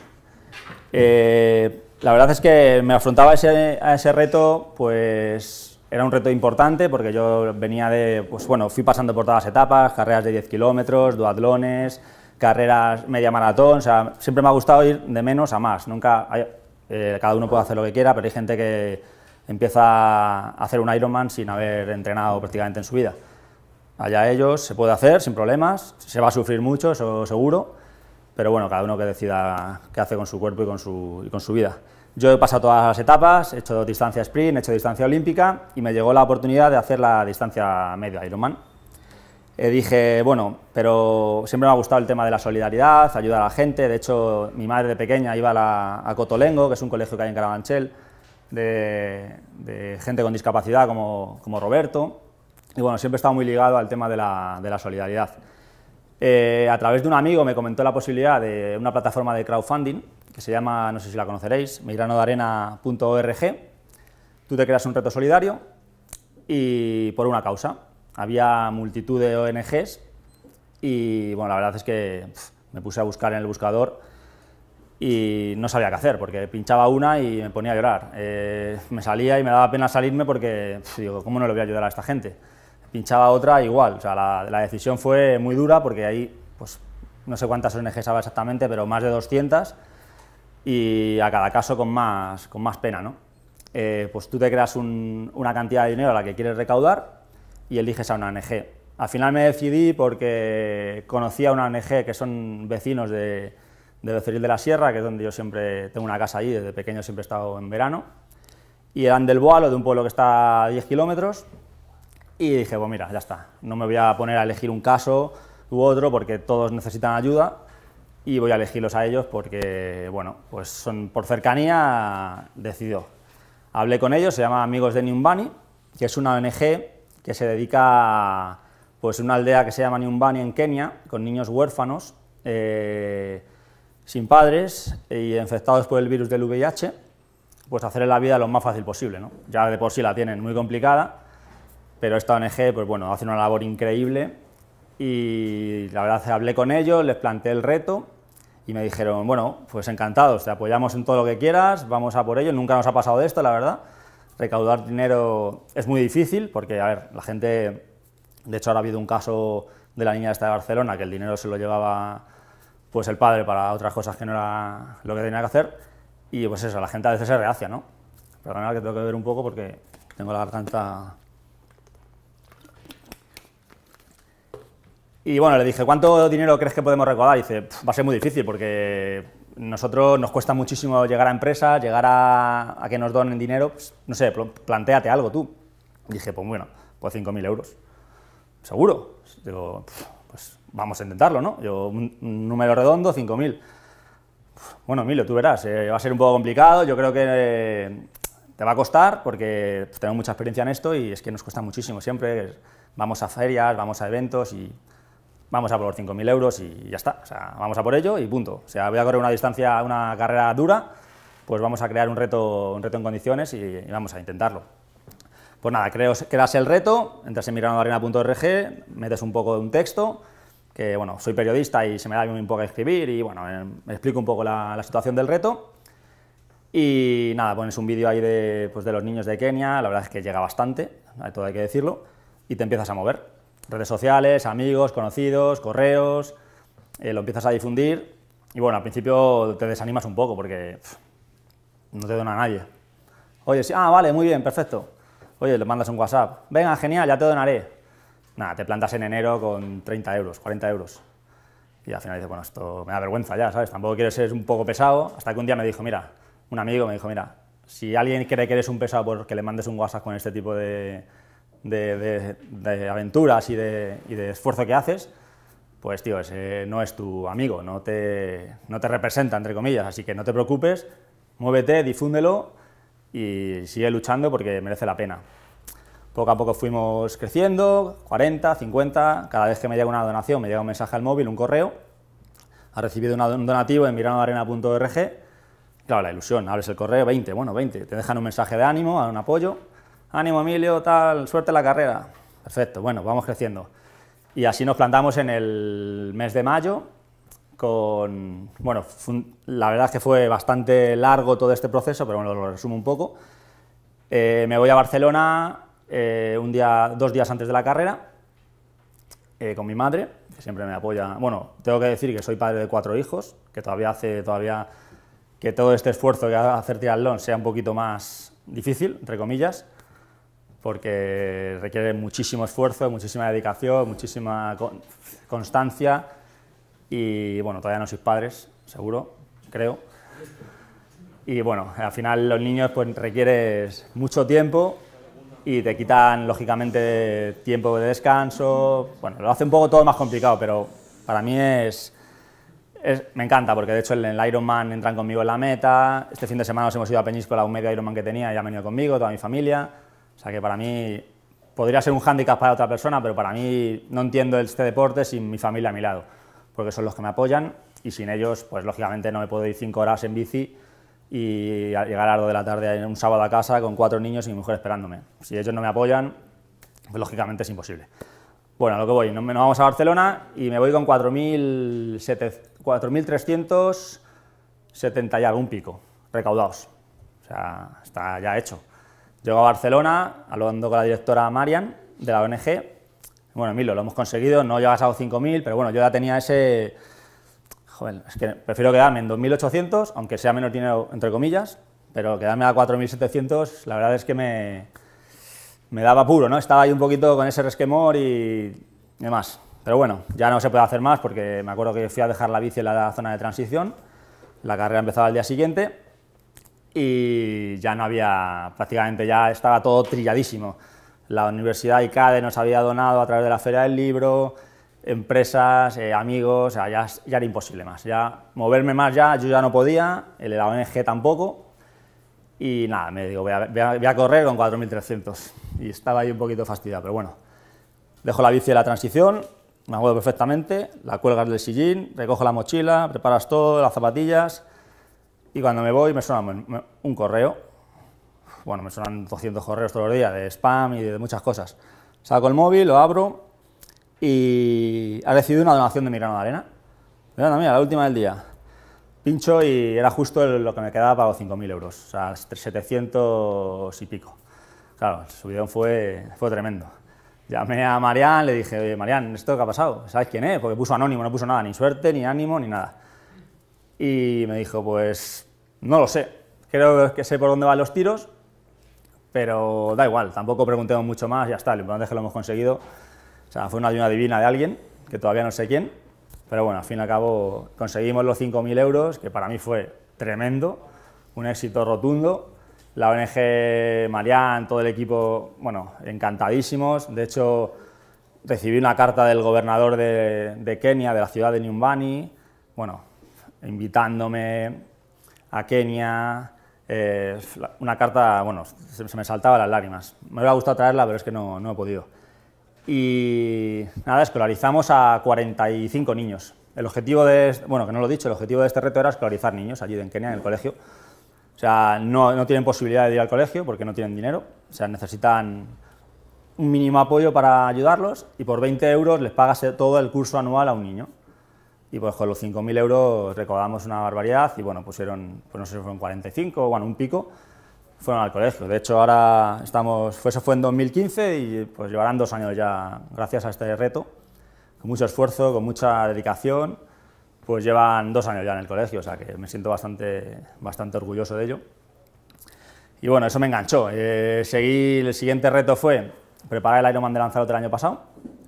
La verdad es que me afrontaba a ese reto, pues era un reto importante porque yo venía de, pues bueno, fui pasando por todas las etapas, carreras de 10 kilómetros, duatlones, carreras media maratón, o sea, siempre me ha gustado ir de menos a más, nunca, cada uno puede hacer lo que quiera, pero hay gente que empieza a hacer un Ironman sin haber entrenado prácticamente en su vida. Allá ellos, se puede hacer sin problemas, se va a sufrir mucho, eso seguro, pero bueno, cada uno que decida qué hace con su cuerpo y con su vida. Yo he pasado todas las etapas, he hecho distancia sprint, he hecho distancia olímpica y me llegó la oportunidad de hacer la distancia media Ironman. Dije, bueno, pero siempre me ha gustado el tema de la solidaridad, ayudar a la gente. De hecho, mi madre de pequeña iba a Cotolengo, que es un colegio que hay en Carabanchel, de gente con discapacidad como Roberto. Y bueno, siempre he estado muy ligado al tema de la solidaridad. A través de un amigo me comentó la posibilidad de una plataforma de crowdfunding que se llama, no sé si la conoceréis, migranodearena.org. Tú te creas un reto solidario y por una causa. Había multitud de ONGs y bueno, la verdad es que me puse a buscar en el buscador y no sabía qué hacer porque pinchaba una y me ponía a llorar. Me salía y me daba pena salirme porque digo, ¿cómo no le voy a ayudar a esta gente? Pinchaba otra igual, o sea, la decisión fue muy dura porque ahí, pues no sé cuántas ONGs había exactamente, pero más de 200 y a cada caso con más pena, ¿no? Pues tú te creas una cantidad de dinero a la que quieres recaudar y eliges a una ONG. Al final me decidí porque conocí a una ONG que son vecinos de Becerril de la Sierra, que es donde yo siempre tengo una casa allí, desde pequeño siempre he estado en verano, y eran del Boalo, de un pueblo que está a 10 kilómetros, y dije, pues mira, ya está, no me voy a poner a elegir un caso u otro porque todos necesitan ayuda y voy a elegirlos a ellos porque, bueno, pues son por cercanía, decidió. Hablé con ellos, se llama Amigos de Nyumbani, que es una ONG que se dedica a pues, una aldea que se llama Nyumbani en Kenia, con niños huérfanos, sin padres y infectados por el virus del VIH, pues hacerles la vida lo más fácil posible, ¿no? Ya de por sí la tienen muy complicada, pero esta ONG, pues bueno, hace una labor increíble y la verdad hablé con ellos, les planteé el reto y me dijeron, bueno, pues encantados, te apoyamos en todo lo que quieras, vamos a por ello, nunca nos ha pasado esto, la verdad. Recaudar dinero es muy difícil porque, a ver, la gente, de hecho ahora ha habido un caso de la niña esta de Barcelona que el dinero se lo llevaba pues el padre para otras cosas que no era lo que tenía que hacer y pues eso, la gente a veces es reacia, ¿no? Perdonad que tengo que beber un poco porque tengo la garganta... Y bueno, le dije, ¿cuánto dinero crees que podemos recaudar? Y dice, va a ser muy difícil porque nosotros nos cuesta muchísimo llegar a empresas, llegar a que nos donen dinero, pues, no sé, plantéate algo tú. Y dije, pues bueno, pues 5.000 euros. ¿Seguro? Digo, pues vamos a intentarlo, ¿no? Yo, un número redondo, 5.000. Bueno, Emilio, tú verás, va a ser un poco complicado, yo creo que te va a costar porque tengo mucha experiencia en esto y es que nos cuesta muchísimo siempre. Vamos a ferias, vamos a eventos y vamos a por los 5.000 euros y ya está, o sea, vamos a por ello y punto. O sea, voy a correr una distancia, una carrera dura, pues vamos a crear un reto en condiciones y vamos a intentarlo. Pues nada, creas el reto, entras en migranodearena.org, metes un poco de un texto, que bueno, soy periodista y se me da un poco a escribir y bueno, me explico un poco la situación del reto Y nada, pones un vídeo ahí de los niños de Kenia, la verdad es que llega bastante, todo hay que decirlo, y te empiezas a mover. Redes sociales, amigos, conocidos, correos, lo empiezas a difundir y bueno, al principio te desanimas un poco porque no te dona a nadie. Oye, sí, vale, muy bien, perfecto. Oye, le mandas un WhatsApp, venga, genial, ya te donaré. Nada, te plantas en enero con 30 euros, 40 euros. Y al final dices, bueno, esto me da vergüenza ya, ¿sabes? Tampoco quiero ser un poco pesado, hasta que un día me dijo, mira, un amigo me dijo, mira, si alguien cree que eres un pesado porque le mandes un WhatsApp con este tipo de aventuras y de esfuerzo que haces, pues tío, ese no es tu amigo, no te representa, entre comillas, así que no te preocupes, muévete, difúndelo y sigue luchando porque merece la pena. Poco a poco fuimos creciendo, 40, 50, cada vez que me llega una donación me llega un mensaje al móvil, un correo, has recibido un donativo en miranodarena.org. Claro, la ilusión, abres el correo, 20, bueno, 20, te dejan un mensaje de ánimo, un apoyo, ánimo Emilio, tal, suerte en la carrera, perfecto, bueno, vamos creciendo. Y así nos plantamos en el mes de mayo, bueno, la verdad es que fue bastante largo todo este proceso, pero bueno, lo resumo un poco. Me voy a Barcelona 2 días antes de la carrera, con mi madre, que siempre me apoya. Bueno, tengo que decir que soy padre de 4 hijos, que todavía hace que todo este esfuerzo que hacer triatlón sea un poquito más difícil, entre comillas, porque requiere muchísimo esfuerzo, muchísima dedicación, muchísima constancia y bueno, todavía no sois padres, seguro, creo. Y bueno, al final los niños pues requieres mucho tiempo y te quitan lógicamente tiempo de descanso, bueno, lo hace un poco todo más complicado, pero para mí me encanta, porque de hecho en el Ironman entran conmigo en la meta, este fin de semana nos hemos ido a Peñíscola, un medio Ironman que tenía y ha venido conmigo, toda mi familia, o sea que para mí podría ser un hándicap para otra persona, pero para mí no entiendo este deporte sin mi familia a mi lado, porque son los que me apoyan y sin ellos, pues lógicamente no me puedo ir 5 horas en bici y llegar a las 2 de la tarde un sábado a casa con 4 niños y mi mujer esperándome. Si ellos no me apoyan, pues lógicamente es imposible. Bueno, a lo que voy, nos vamos a Barcelona y me voy con 4.370 y algún pico, recaudados. O sea, está ya hecho. Llego a Barcelona, hablando con la directora Marian, de la ONG. Bueno, Emilio, lo hemos conseguido, no llegas a los 5.000, pero bueno, yo ya tenía ese... Joder, es que prefiero quedarme en 2.800, aunque sea menos dinero, entre comillas, pero quedarme a 4.700, la verdad es que me daba apuro, ¿no? Estaba ahí un poquito con ese resquemor y demás. Pero bueno, ya no se puede hacer más porque me acuerdo que fui a dejar la bici en la zona de transición, la carrera empezaba al día siguiente y ya no había, prácticamente ya estaba todo trilladísimo. La Universidad ICADE nos había donado a través de la Feria del Libro, empresas, amigos, o sea, ya era imposible más. Ya moverme más yo ya no podía, la ONG tampoco. Y nada, me digo, voy a correr con 4.300 y estaba ahí un poquito fastidiado, pero bueno, dejo la bici de la transición, me acuerdo perfectamente, la cuelgas del sillín, recojo la mochila, preparas todo, las zapatillas y cuando me voy me suena un correo, bueno, me suenan 200 correos todos los días de spam y de muchas cosas. Saco el móvil, lo abro y ha recibido una donación de Mirano de Arena. Mira, la última del día. Pincho y era justo lo que me quedaba para los 5.000 euros, o sea, 700 y pico. Claro, el subidón fue tremendo. Llamé a Marian, le dije, oye, Marian, ¿esto qué ha pasado? ¿Sabes quién es? Porque puso anónimo, no puso nada, ni suerte, ni ánimo, ni nada. Y me dijo, pues, no lo sé, creo que sé por dónde van los tiros, pero da igual, tampoco preguntemos mucho más, ya está, lo importante es que lo hemos conseguido. O sea, fue una ayuda divina de alguien, que todavía no sé quién, pero bueno, al fin y al cabo conseguimos los 5.000 euros, que para mí fue tremendo, un éxito rotundo. La ONG, Marian, todo el equipo, bueno, encantadísimos. De hecho, recibí una carta del gobernador de Kenia, de la ciudad de Nyumbani, bueno, invitándome a Kenia, una carta, bueno, se me saltaban las lágrimas. Me hubiera gustado traerla, pero es que no he podido. Y nada, escolarizamos a 45 niños. El objetivo bueno, que no lo he dicho, el objetivo de este reto era escolarizar niños allí en Kenia, en el colegio. O sea, no tienen posibilidad de ir al colegio porque no tienen dinero, o sea, necesitan un mínimo apoyo para ayudarlos y por 20 euros les pagas todo el curso anual a un niño. y pues con los 5.000 euros recaudamos una barbaridad y bueno, pusieron, pues no sé si fueron 45, bueno, un pico, fueron al colegio. De hecho, ahora estamos, eso fue en 2015 y pues llevarán 2 años ya, gracias a este reto, con mucho esfuerzo, con mucha dedicación, pues llevan 2 años ya en el colegio, o sea que me siento bastante orgulloso de ello. Y bueno, eso me enganchó. El siguiente reto fue preparar el Ironman de Lanzarote el año pasado.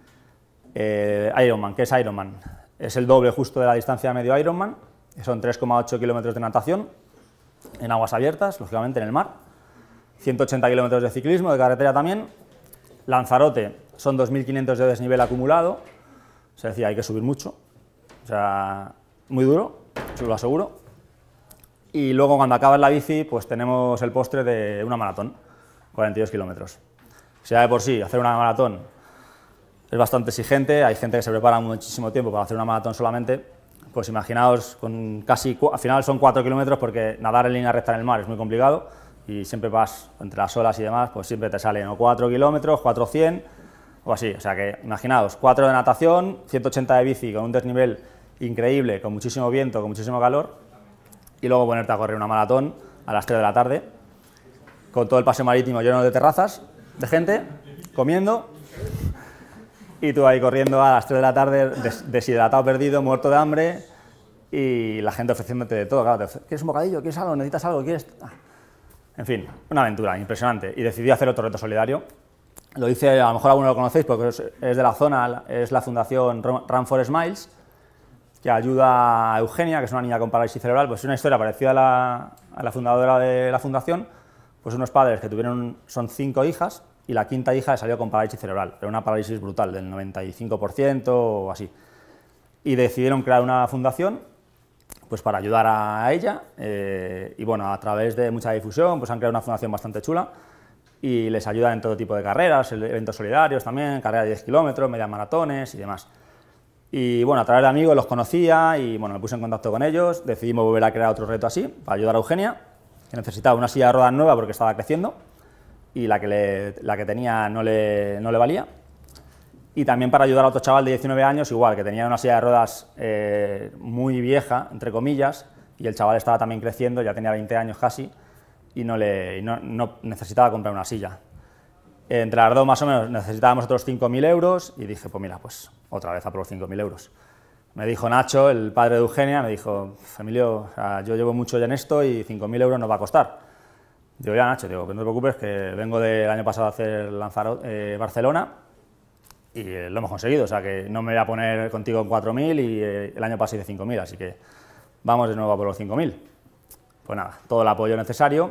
Ironman, ¿qué es Ironman? Es el doble justo de la distancia de medio Ironman, que son 3,8 kilómetros de natación en aguas abiertas, lógicamente en el mar, 180 kilómetros de ciclismo, de carretera también. Lanzarote son 2.500 de desnivel acumulado, se decía hay que subir mucho, o sea, muy duro, os lo aseguro. Y luego cuando acabas la bici, pues tenemos el postre de una maratón, 42 kilómetros. O sea, de por sí, hacer una maratón es bastante exigente, hay gente que se prepara muchísimo tiempo para hacer una maratón solamente, pues imaginaos, con casi, al final son 4 kilómetros porque nadar en línea recta en el mar es muy complicado y siempre vas entre las olas y demás, pues siempre te salen o 4 kilómetros, 400 o así, o sea que imaginaos, 4 de natación, 180 de bici con un desnivel increíble, con muchísimo viento, con muchísimo calor, y luego ponerte a correr una maratón a las 3 de la tarde, con todo el paseo marítimo lleno de terrazas, de gente, comiendo, y tú ahí corriendo a las 3 de la tarde, deshidratado, perdido, muerto de hambre, y la gente ofreciéndote de todo, claro, ¿quieres un bocadillo? ¿Quieres algo? ¿Necesitas algo? ¿Quieres...? En fin, una aventura impresionante, y decidí hacer otro reto solidario. Lo hice, a lo mejor alguno lo conocéis porque es de la zona, es la fundación Run for Smiles, que ayuda a Eugenia, que es una niña con parálisis cerebral. Pues es una historia parecida a la fundadora de la fundación, pues unos padres que son 5 hijas, y la 5ª hija le salió con parálisis cerebral, pero una parálisis brutal, del 95% o así. Y decidieron crear una fundación pues para ayudar a ella, y bueno, a través de mucha difusión, pues han creado una fundación bastante chula, y les ayudan en todo tipo de carreras, eventos solidarios también, carreras de 10 kilómetros, medias maratones y demás. Y bueno, a través de amigos los conocía y bueno, me puse en contacto con ellos, decidimos volver a crear otro reto así, para ayudar a Eugenia, que necesitaba una silla de ruedas nueva porque estaba creciendo y la que tenía no le valía. Y también para ayudar a otro chaval de 19 años, igual, que tenía una silla de ruedas muy vieja, entre comillas, y el chaval estaba también creciendo, ya tenía 20 años casi, y no necesitaba comprar una silla. Entre las dos más o menos necesitábamos otros 5.000 euros y dije, pues mira, pues otra vez a por los 5.000 euros. Me dijo Nacho, el padre de Eugenia, me dijo, Emilio, o sea, yo llevo mucho ya en esto y 5.000 euros nos va a costar. Digo, ya Nacho, digo, no te preocupes, que vengo del año pasado a hacer Barcelona y lo hemos conseguido, o sea que no me voy a poner contigo en 4.000 y el año pasado hice 5.000, así que vamos de nuevo a por los 5.000. Pues nada, todo el apoyo necesario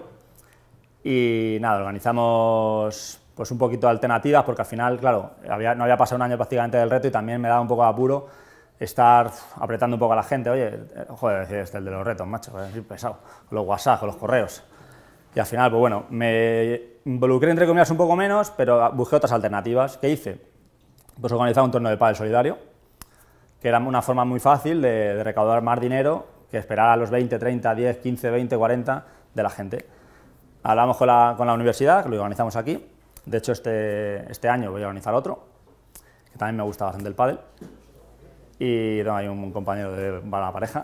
y nada, organizamos pues un poquito de alternativas, porque al final, claro, no había pasado un año prácticamente del reto y también me daba un poco de apuro estar apretando un poco a la gente, oye, joder, el de los retos, macho, es pesado, con los WhatsApp, con los correos. Y al final, pues bueno, me involucré entre comillas un poco menos, pero busqué otras alternativas. ¿Qué hice? Pues organizar un torneo de pádel solidario, que era una forma muy fácil de recaudar más dinero que esperar a los 20, 30, 10, 15, 20, 40 de la gente. Hablamos con la universidad, que lo organizamos aquí. De hecho, este año voy a organizar otro, que también me gusta bastante el pádel. Y no, hay un compañero de la pareja.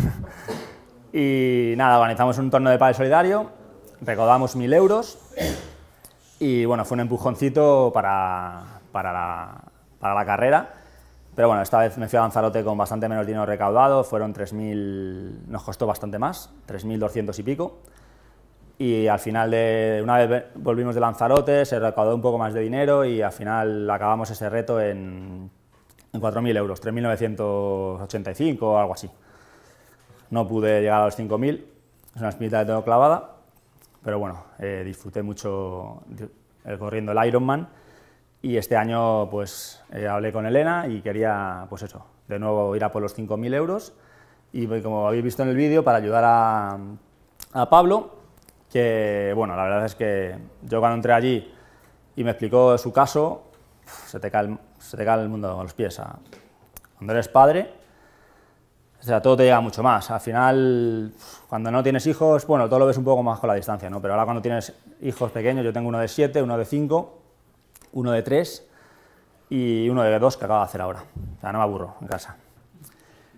Y nada, organizamos un torneo de pádel solidario, recaudamos 1.000 euros y bueno, fue un empujoncito para la carrera. Pero bueno, esta vez me fui a Lanzarote con bastante menos dinero recaudado, fueron 3.000, nos costó bastante más, 3.200 y pico. Y al final, una vez volvimos de Lanzarote, se recaudó un poco más de dinero y al final acabamos ese reto en 4.000 euros, 3.985 o algo así. No pude llegar a los 5.000, es una espinita que tengo clavada, pero bueno, disfruté mucho corriendo el Ironman y este año pues hablé con Elena y quería, pues eso, de nuevo ir a por los 5.000 euros y como habéis visto en el vídeo, para ayudar a Pablo, que bueno, la verdad es que yo cuando entré allí y me explicó su caso, se te cae el mundo a los pies. Cuando eres padre, o sea, todo te llega mucho más. Al final, cuando no tienes hijos, bueno, todo lo ves un poco más con la distancia, ¿no? Pero ahora cuando tienes hijos pequeños, yo tengo uno de 7, uno de 5, uno de 3 y uno de 2 que acabo de hacer ahora. O sea, no me aburro en casa.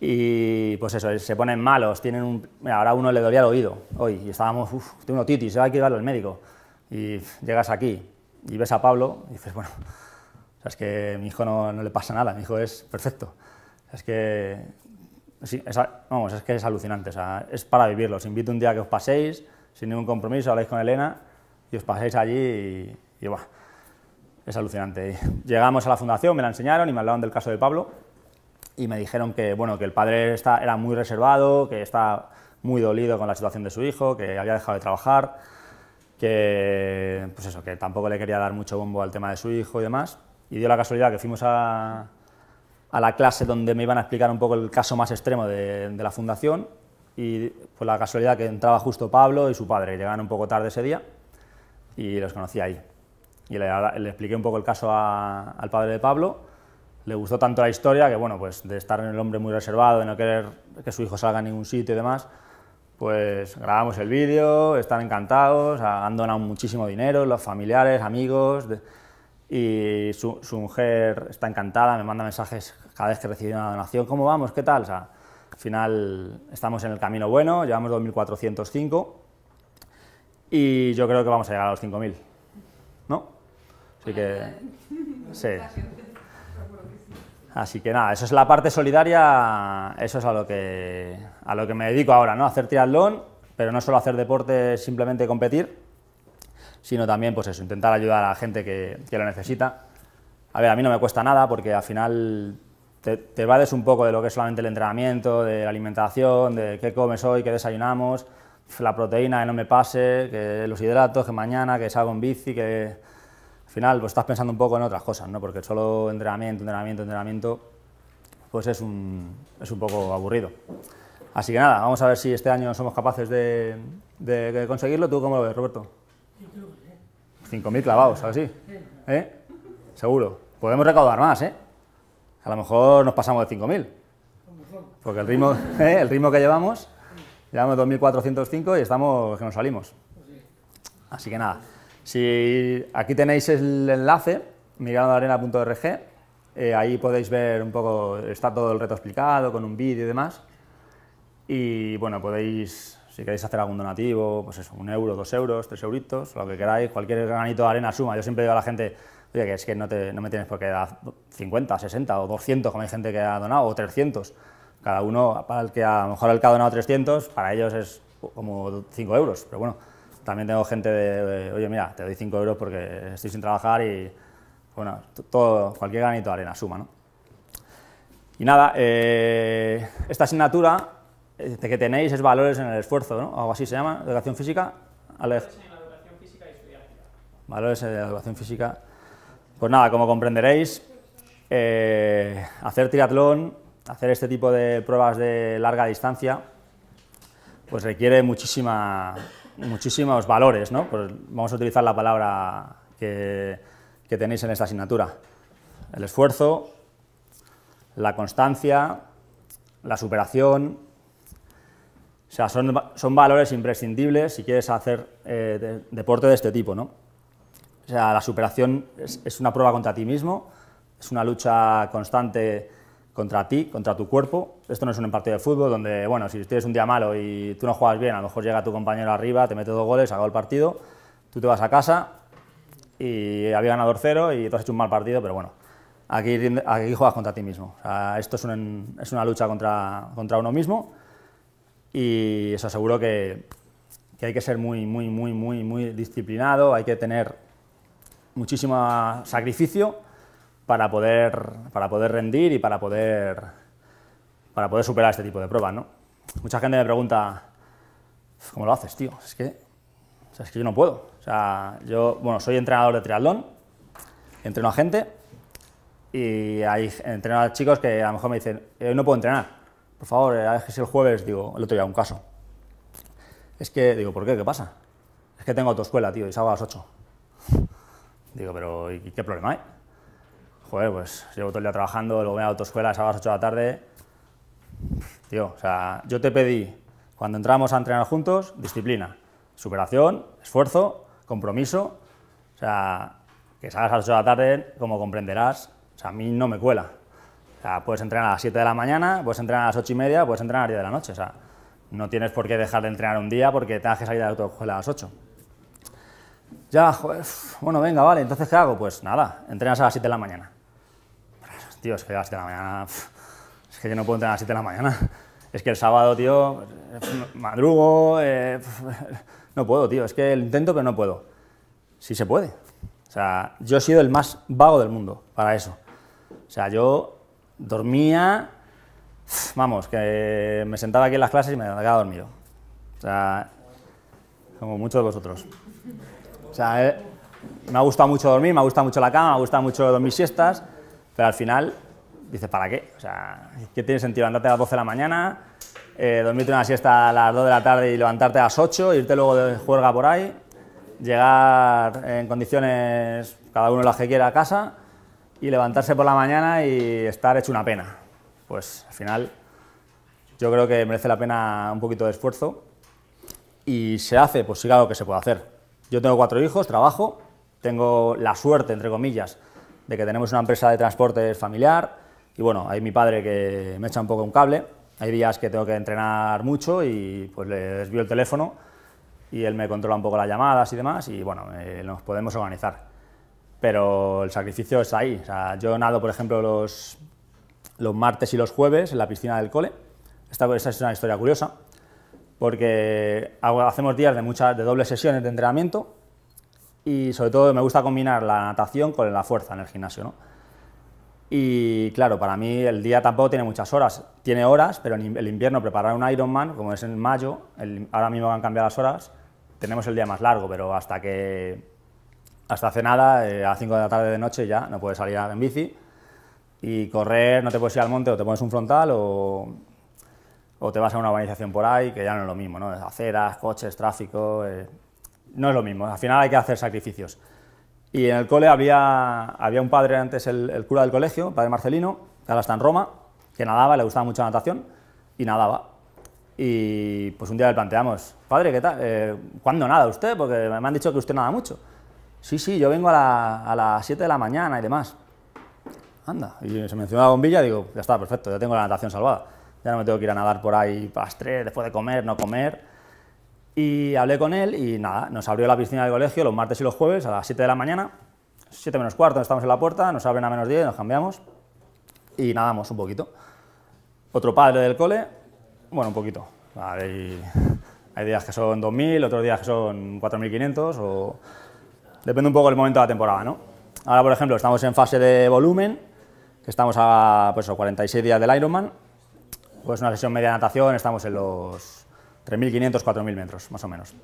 y pues eso, se ponen malos, mira, ahora a uno le dolía el oído hoy y estábamos, tengo otitis, hay que llevarlo al médico, y llegas aquí y ves a Pablo y dices, bueno, o sea, es que a mi hijo no le pasa nada, mi hijo es perfecto, es que, sí, vamos, es que es alucinante, o sea, es para vivirlo. Os invito un día a que os paséis, sin ningún compromiso, habláis con Elena y os paséis allí y bueno, es alucinante. Llegamos a la fundación, me la enseñaron y me hablaron del caso de Pablo y me dijeron que, bueno, que el padre era muy reservado, que está muy dolido con la situación de su hijo, que había dejado de trabajar, que, pues eso, que tampoco le quería dar mucho bombo al tema de su hijo y demás. Y dio la casualidad que fuimos a la clase donde me iban a explicar un poco el caso más extremo de la fundación y pues la casualidad que entraba justo Pablo y su padre, que llegaban un poco tarde ese día y los conocí ahí. Y le expliqué un poco el caso al padre de Pablo, le gustó tanto la historia que, bueno, pues de estar en el hombre muy reservado, de no querer que su hijo salga a ningún sitio y demás, pues grabamos el vídeo, están encantados, han donado muchísimo dinero, los familiares, amigos, y su mujer está encantada, me manda mensajes cada vez que recibe una donación, ¿cómo vamos? ¿Qué tal? O sea, al final estamos en el camino bueno, llevamos 2.405 y yo creo que vamos a llegar a los 5.000, ¿no? Así que, sí. Así que nada, eso es la parte solidaria, eso es a lo que me dedico ahora, ¿no? Hacer triatlón, pero no solo hacer deporte, simplemente competir, sino también, pues eso, intentar ayudar a la gente que lo necesita. A ver, a mí no me cuesta nada porque al final te evades un poco de lo que es solamente el entrenamiento, de la alimentación, de qué comes hoy, qué desayunamos, la proteína que no me pase, que los hidratos, que mañana, que salgo en bici, que al final pues estás pensando un poco en otras cosas, ¿no? Porque solo entrenamiento, pues es un poco aburrido. Así que nada, vamos a ver si este año somos capaces de conseguirlo. ¿Tú cómo lo ves, Roberto? 5.000 clavados, ¿sabes? Sí. ¿Eh? Seguro. Podemos recaudar más, ¿eh? A lo mejor nos pasamos de 5.000. Porque el ritmo que llevamos 2.405 y estamos que nos salimos. Así que nada. Si aquí tenéis el enlace, mirandoarena.org, ahí podéis ver un poco, está todo el reto explicado, con un vídeo y demás. Y bueno, podéis, si queréis hacer algún donativo, pues eso, 1 euro, 2 euros, 3 euritos, lo que queráis, cualquier granito de arena suma. Yo siempre digo a la gente, oye, que es que no me tienes por qué dar 50, 60 o 200, como hay gente que ha donado, o 300. Cada uno, para el que a lo mejor el que ha donado 300, para ellos es como 5 euros, pero bueno. También tengo gente oye, mira, te doy 5 euros porque estoy sin trabajar y, bueno, cualquier granito de arena suma, ¿no? Y nada, esta asignatura que tenéis es valores en el esfuerzo, ¿no? Algo así se llama, educación física. Valores en la educación física y su didáctica. Valores en la educación física. Pues nada, como comprenderéis, hacer triatlón, hacer este tipo de pruebas de larga distancia, pues requiere muchísimos valores, ¿no? Pues vamos a utilizar la palabra que tenéis en esta asignatura. El esfuerzo, la constancia, la superación. O sea, son valores imprescindibles si quieres hacer deporte de este tipo, ¿no? O sea, la superación es una prueba contra ti mismo, es una lucha constante contra ti, contra tu cuerpo. Esto no es un partido de fútbol donde, bueno, si tienes un día malo y tú no juegas bien, a lo mejor llega tu compañero arriba, te mete 2 goles, acabó el partido, tú te vas a casa y había ganado 0 y tú has hecho un mal partido, pero bueno, aquí juegas contra ti mismo. O sea, esto es una lucha contra uno mismo y os aseguro que hay que ser muy disciplinado, hay que tener muchísimo sacrificio para poder rendir y para poder superar este tipo de pruebas, ¿no? Mucha gente me pregunta, ¿cómo lo haces, tío? Es que yo no puedo. O sea, yo, bueno, soy entrenador de triatlón, entreno a gente y entreno a chicos que a lo mejor me dicen, hoy no puedo entrenar, por favor, es que si el jueves, digo, el otro día un caso. Es que, digo, ¿por qué? ¿Qué pasa? Es que tengo autoescuela, tío, y salgo a las 8. Digo, pero ¿y qué problema hay? Joder, pues llevo todo el día trabajando, luego voy a la autoescuela, salgo a las 8 de la tarde. Tío, o sea, yo te pedí, cuando entramos a entrenar juntos, disciplina, superación, esfuerzo, compromiso. O sea, que salgas a las 8 de la tarde, como comprenderás, o sea, a mí no me cuela. sea, puedes entrenar a las 7 de la mañana, puedes entrenar a las 8 y media, puedes entrenar a las 10 de la noche. O sea, no tienes por qué dejar de entrenar un día porque tengas que salir de la autoescuela a las 8. Ya, joder, bueno, venga, vale, entonces ¿qué hago? Pues nada, entrenas a las 7 de la mañana. Tío, es que a las 7 de la mañana, es que yo no puedo entrenar a las 7 de la mañana. Es que el sábado, tío, madrugo, no puedo, tío, es que lo intento pero no puedo. Sí se puede. O sea, yo he sido el más vago del mundo para eso. O sea, yo dormía, vamos, que me sentaba aquí en las clases y me quedaba dormido. O sea, como muchos de vosotros. O sea, me ha gustado mucho dormir, me ha gustado mucho la cama, me ha gustado mucho dormir siestas, pero al final, dices, ¿para qué? O sea, ¿qué tiene sentido andarte a las 12 de la mañana, dormirte una siesta a las 2 de la tarde y levantarte a las 8, irte luego de juerga por ahí, llegar en condiciones, cada uno las que quiera a casa, y levantarse por la mañana y estar hecho una pena? Pues al final yo creo que merece la pena un poquito de esfuerzo y se hace, pues sí, claro que se puede hacer. Yo tengo 4 hijos, trabajo, tengo la suerte, entre comillas, de que tenemos una empresa de transporte familiar y bueno, hay mi padre que me echa un poco un cable, hay días que tengo que entrenar mucho y pues le desvío el teléfono y él me controla un poco las llamadas y demás y bueno, nos podemos organizar. Pero el sacrificio está ahí. O sea, yo nado, por ejemplo, los martes y los jueves en la piscina del cole. Esta es una historia curiosa, porque hacemos días de dobles sesiones de entrenamiento y sobre todo me gusta combinar la natación con la fuerza en el gimnasio, ¿no? Y claro, para mí el día tampoco tiene muchas horas, tiene horas, pero en el invierno preparar un Ironman, como es en mayo, ahora mismo van a cambiar las horas, tenemos el día más largo, pero hasta hace nada, a las 5 de la tarde de noche ya no puedes salir en bici y correr, no te puedes ir al monte o te pones un frontal o te vas a una urbanización por ahí, que ya no es lo mismo, ¿no? Aceras, coches, tráfico, no es lo mismo, al final hay que hacer sacrificios. Y en el cole había un padre antes, el cura del colegio, el padre Marcelino, que ahora está en Roma, que nadaba, le gustaba mucho la natación y nadaba. Y pues un día le planteamos, padre, ¿qué tal? ¿Cuándo nada usted? Porque me han dicho que usted nada mucho. Sí, yo vengo a las 7 de la mañana y demás. Anda, y se mencionó la bombilla y digo, ya está, perfecto, ya tengo la natación salvada. Ya no me tengo que ir a nadar por ahí a las 3, después de comer, no comer. Y hablé con él y nada, nos abrió la piscina del colegio los martes y los jueves a las 7 de la mañana, 7 menos cuarto, estamos en la puerta, nos abren a menos 10, nos cambiamos y nadamos un poquito. Otro padre del cole, bueno, un poquito. Hay días que son 2.000, otros días que son 4.500 o... Depende un poco del momento de la temporada, ¿no? Ahora, por ejemplo, estamos en fase de volumen, que estamos a pues, 46 días del Ironman, pues una sesión media de natación, estamos en los 3.500, 4.000 metros, más o menos.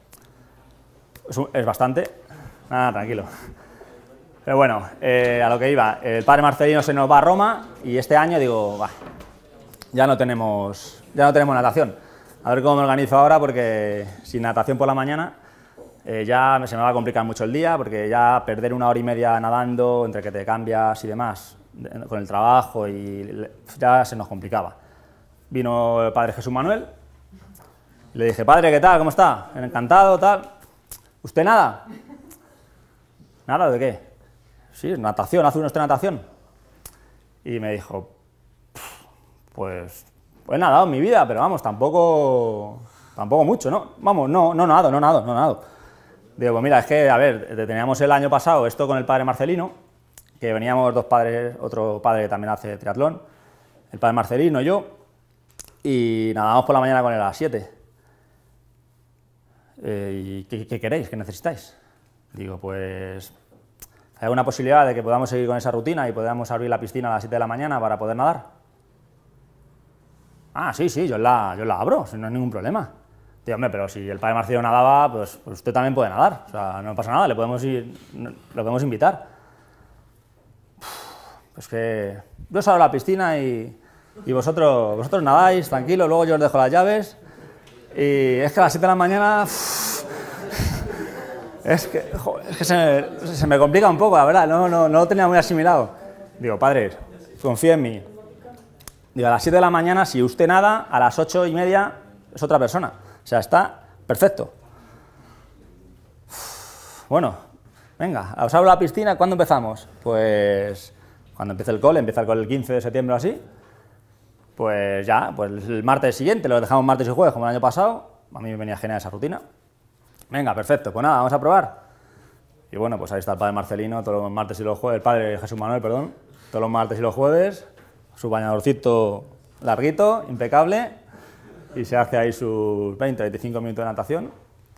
Es bastante. Nada, tranquilo. Pero bueno, a lo que iba, el padre Marcelino se nos va a Roma y este año digo, ya no tenemos natación. A ver cómo me organizo ahora porque sin natación por la mañana ya se me va a complicar mucho el día porque ya perder 1 hora y media nadando entre que te cambias y demás con el trabajo y ya se nos complicaba. Vino el padre Jesús Manuel, le dije, padre, ¿qué tal? ¿Cómo está? Encantado, tal. ¿Usted nada? ¿Nada de qué? Sí, natación, ¿hace usted natación? Y me dijo, pues he nadado en mi vida, pero vamos, tampoco mucho, ¿no? Vamos, no nado. Digo, pues mira, es que, a ver, teníamos el año pasado esto con el padre Marcelino, que veníamos 2 padres, otro padre que también hace triatlón, el padre Marcelino y yo, y nadábamos por la mañana con él a las 7. ¿Y qué queréis? ¿Qué necesitáis? Digo, pues, ¿hay alguna posibilidad de que podamos seguir con esa rutina y podamos abrir la piscina a las 7 de la mañana para poder nadar? Ah, sí, yo la abro, no hay ningún problema. Digo, hombre, pero si el padre Marcelino nadaba, pues usted también puede nadar, o sea, no pasa nada, lo podemos invitar. Pues que yo os abro la piscina y vosotros nadáis, tranquilo, luego yo os dejo las llaves. Y es que a las 7 de la mañana es que se me complica un poco, la verdad, no lo tenía muy asimilado. Digo, padre, confía en mí. Digo, a las 7 de la mañana, si usted nada, a las 8:30 es otra persona. O sea, está perfecto. Bueno, venga, os abro la piscina, ¿cuándo empezamos? Pues Cuando empieza el cole el 15 de septiembre o así, pues ya, pues el martes siguiente, lo dejamos martes y jueves como el año pasado, a mí me venía genial esa rutina. Venga, perfecto, pues nada, vamos a probar. Y bueno, pues ahí está el padre Marcelino todos los martes y los jueves, el padre Jesús Manuel, perdón, todos los martes y los jueves, su bañadorcito larguito, impecable, y se hace ahí sus 20-25 minutos de natación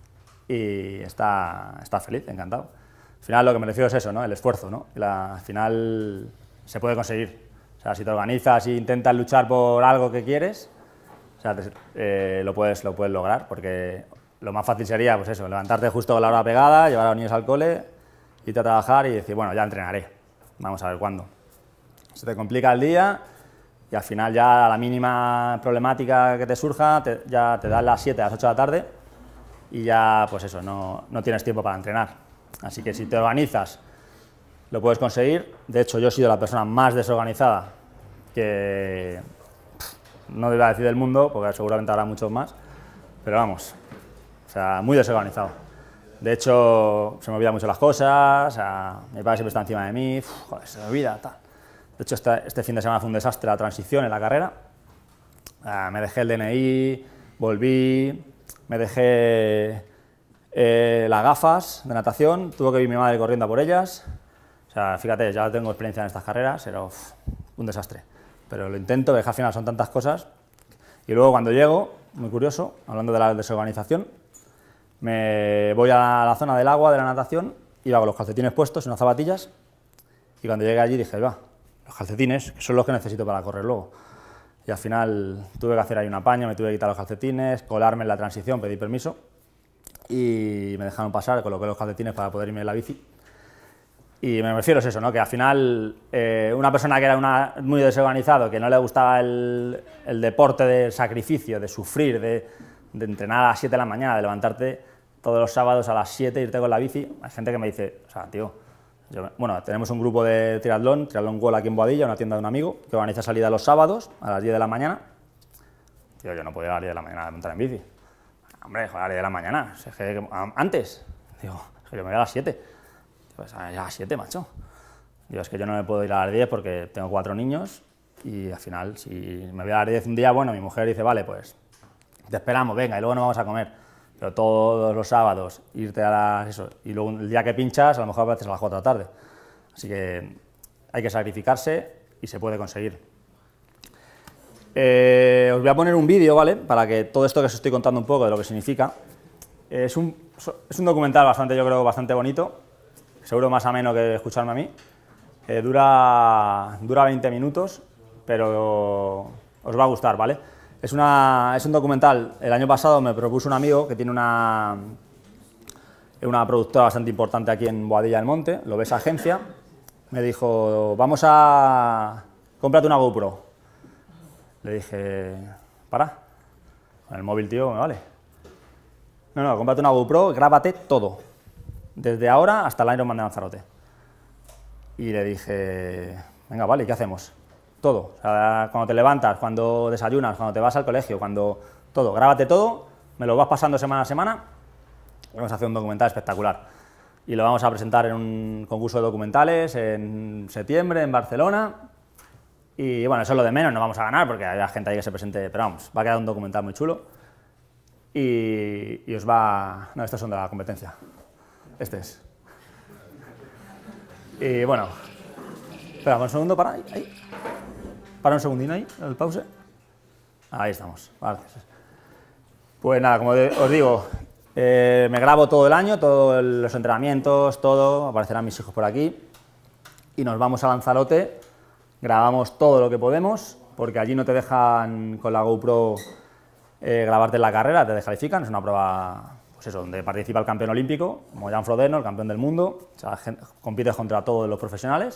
y está feliz, encantado. Al final lo que me refiero es eso, ¿no? El esfuerzo, ¿no? Al final se puede conseguir. O sea, si te organizas e intentas luchar por algo que quieres, o sea, lo puedes lograr, porque lo más fácil sería, pues eso, levantarte justo a la hora pegada, llevar a los niños al cole, irte a trabajar y decir, bueno, ya entrenaré, vamos a ver cuándo. Se te complica el día y al final ya a la mínima problemática que te surja, ya te dan las 7, las 8 de la tarde y ya, pues eso, no tienes tiempo para entrenar. Así que si te organizas, lo puedes conseguir. De hecho, yo he sido la persona más desorganizada que no iba a decir del mundo, porque seguramente habrá muchos más, pero vamos, o sea, muy desorganizado. De hecho, se me olvidan mucho las cosas, o sea, mi padre siempre está encima de mí, joder, se me olvida, tal. De hecho, este fin de semana fue un desastre la transición en la carrera. Me dejé el DNI, volví, me dejé las gafas de natación, tuvo que ir mi madre corriendo a por ellas. O sea, fíjate, ya tengo experiencia en estas carreras, era un desastre. Pero lo intento, porque al final son tantas cosas. Y luego cuando llego, muy curioso, hablando de la desorganización, me voy a la zona del agua, de la natación, iba con los calcetines puestos y unas zapatillas, y cuando llegué allí dije, va, los calcetines, que son los que necesito para correr luego. Y al final tuve que hacer ahí un apaño, me tuve que quitar los calcetines, colarme en la transición, pedí permiso, y me dejaron pasar, coloqué los calcetines para poder irme en la bici. Y me refiero a eso, ¿no? Que al final una persona que era muy desorganizado, que no le gustaba el deporte de sacrificio, de sufrir, de entrenar a las 7 de la mañana, de levantarte todos los sábados a las 7 e irte con la bici, hay gente que me dice, o sea, tío, bueno, tenemos un grupo de triatlón World aquí en Boadilla, una tienda de un amigo, que organiza salida los sábados a las 10 de la mañana. Tío, yo no podía ir a las 10 de la mañana a montar en bici. Hombre, joder, a las 10 de la mañana, es que, antes, digo, es que yo me voy a las 7. Pues a las 7, macho. Digo, es que yo no me puedo ir a las 10 porque tengo 4 niños y al final, si me voy a las 10 un día, bueno, mi mujer dice, vale, pues te esperamos, venga, y luego nos vamos a comer. Pero todos los sábados irte a las eso, y luego el día que pinchas, a lo mejor apareces a las 4 de la tarde. Así que hay que sacrificarse y se puede conseguir. Os voy a poner un vídeo, ¿vale? Para que todo esto que os estoy contando un poco de lo que significa. Es un documental bastante, yo creo, bastante bonito. Seguro más ameno que escucharme a mí. Dura 20 minutos, pero os va a gustar, ¿vale? Es un documental. El año pasado me propuso un amigo que tiene una productora bastante importante aquí en Boadilla del Monte, lo ves agencia. Me dijo, cómprate una GoPro. Le dije, para, con el móvil, tío, me vale. No, cómprate una GoPro, grábate todo. Desde ahora hasta el Ironman de Lanzarote. Y le dije, venga, vale, ¿qué hacemos? Todo. O sea, cuando te levantas, cuando desayunas, cuando te vas al colegio, todo. Grábate todo, me lo vas pasando semana a semana y vamos a hacer un documental espectacular. Y lo vamos a presentar en un concurso de documentales en septiembre en Barcelona. Y bueno, eso es lo de menos, no vamos a ganar porque hay gente ahí que se presente, pero vamos, va a quedar un documental muy chulo. Y os va... No, estos son de la competencia. Este es. Y bueno, espera un segundo, para ahí. Para un segundín ahí, el pause. Ahí estamos. Vale. Pues nada, como os digo, me grabo todo el año, todos los entrenamientos, todo, aparecerán mis hijos por aquí. Y nos vamos a Lanzarote, grabamos todo lo que podemos, porque allí no te dejan con la GoPro grabarte en la carrera, te descalifican, es una prueba, pues eso, donde participa el campeón olímpico, como Jan Frodeno, el campeón del mundo, o sea, compites contra todos los profesionales.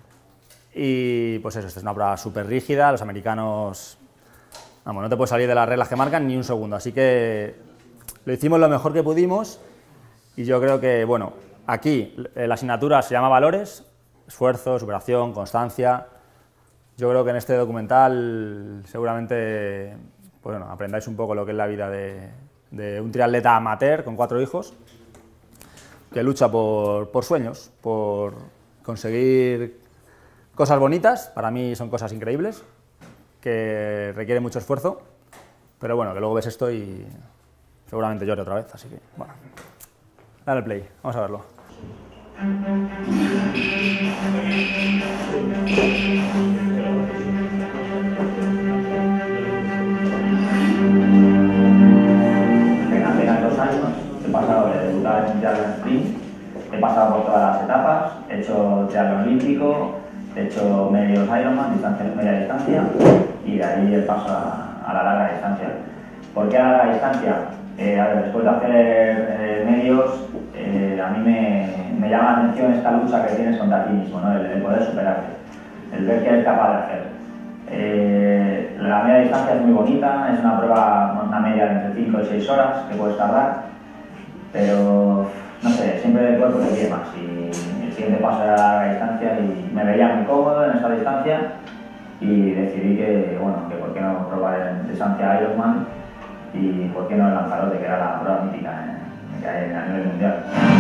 Y pues eso, esta es una prueba súper rígida, los americanos, vamos, no te puedes salir de las reglas que marcan ni un segundo, así que lo hicimos lo mejor que pudimos y yo creo que, bueno, aquí la asignatura se llama Valores, esfuerzo, superación, constancia. Yo creo que en este documental seguramente, pues bueno, aprendáis un poco lo que es la vida de un triatleta amateur con 4 hijos que lucha por sueños, por conseguir cosas bonitas, para mí son cosas increíbles, que requieren mucho esfuerzo, pero bueno, que luego ves esto y seguramente llore otra vez, así que bueno, dale play, vamos a verlo. En apenas 2 años he pasado de debutar en triatlón sprint, he pasado por todas las etapas, he hecho triatlón olímpico, he hecho medios Ironman, media distancia, y de ahí el paso a la larga distancia. ¿Por qué a la larga distancia? A ver, después de hacer medios, a mí me llama la atención esta lucha que tienes contra ti mismo, ¿no? El poder superarte, el ver qué eres capaz de hacer. La media distancia es muy bonita, es una prueba, una media de entre 5 y 6 horas que puedes tardar, pero no sé, siempre el cuerpo te pide más y el siguiente paso era la larga distancia y me veía muy cómodo en esta distancia y decidí que, bueno, que por qué no probar en distancia Ironman y por qué no el Lanzarote, que era la prueba mítica que hay a nivel mundial.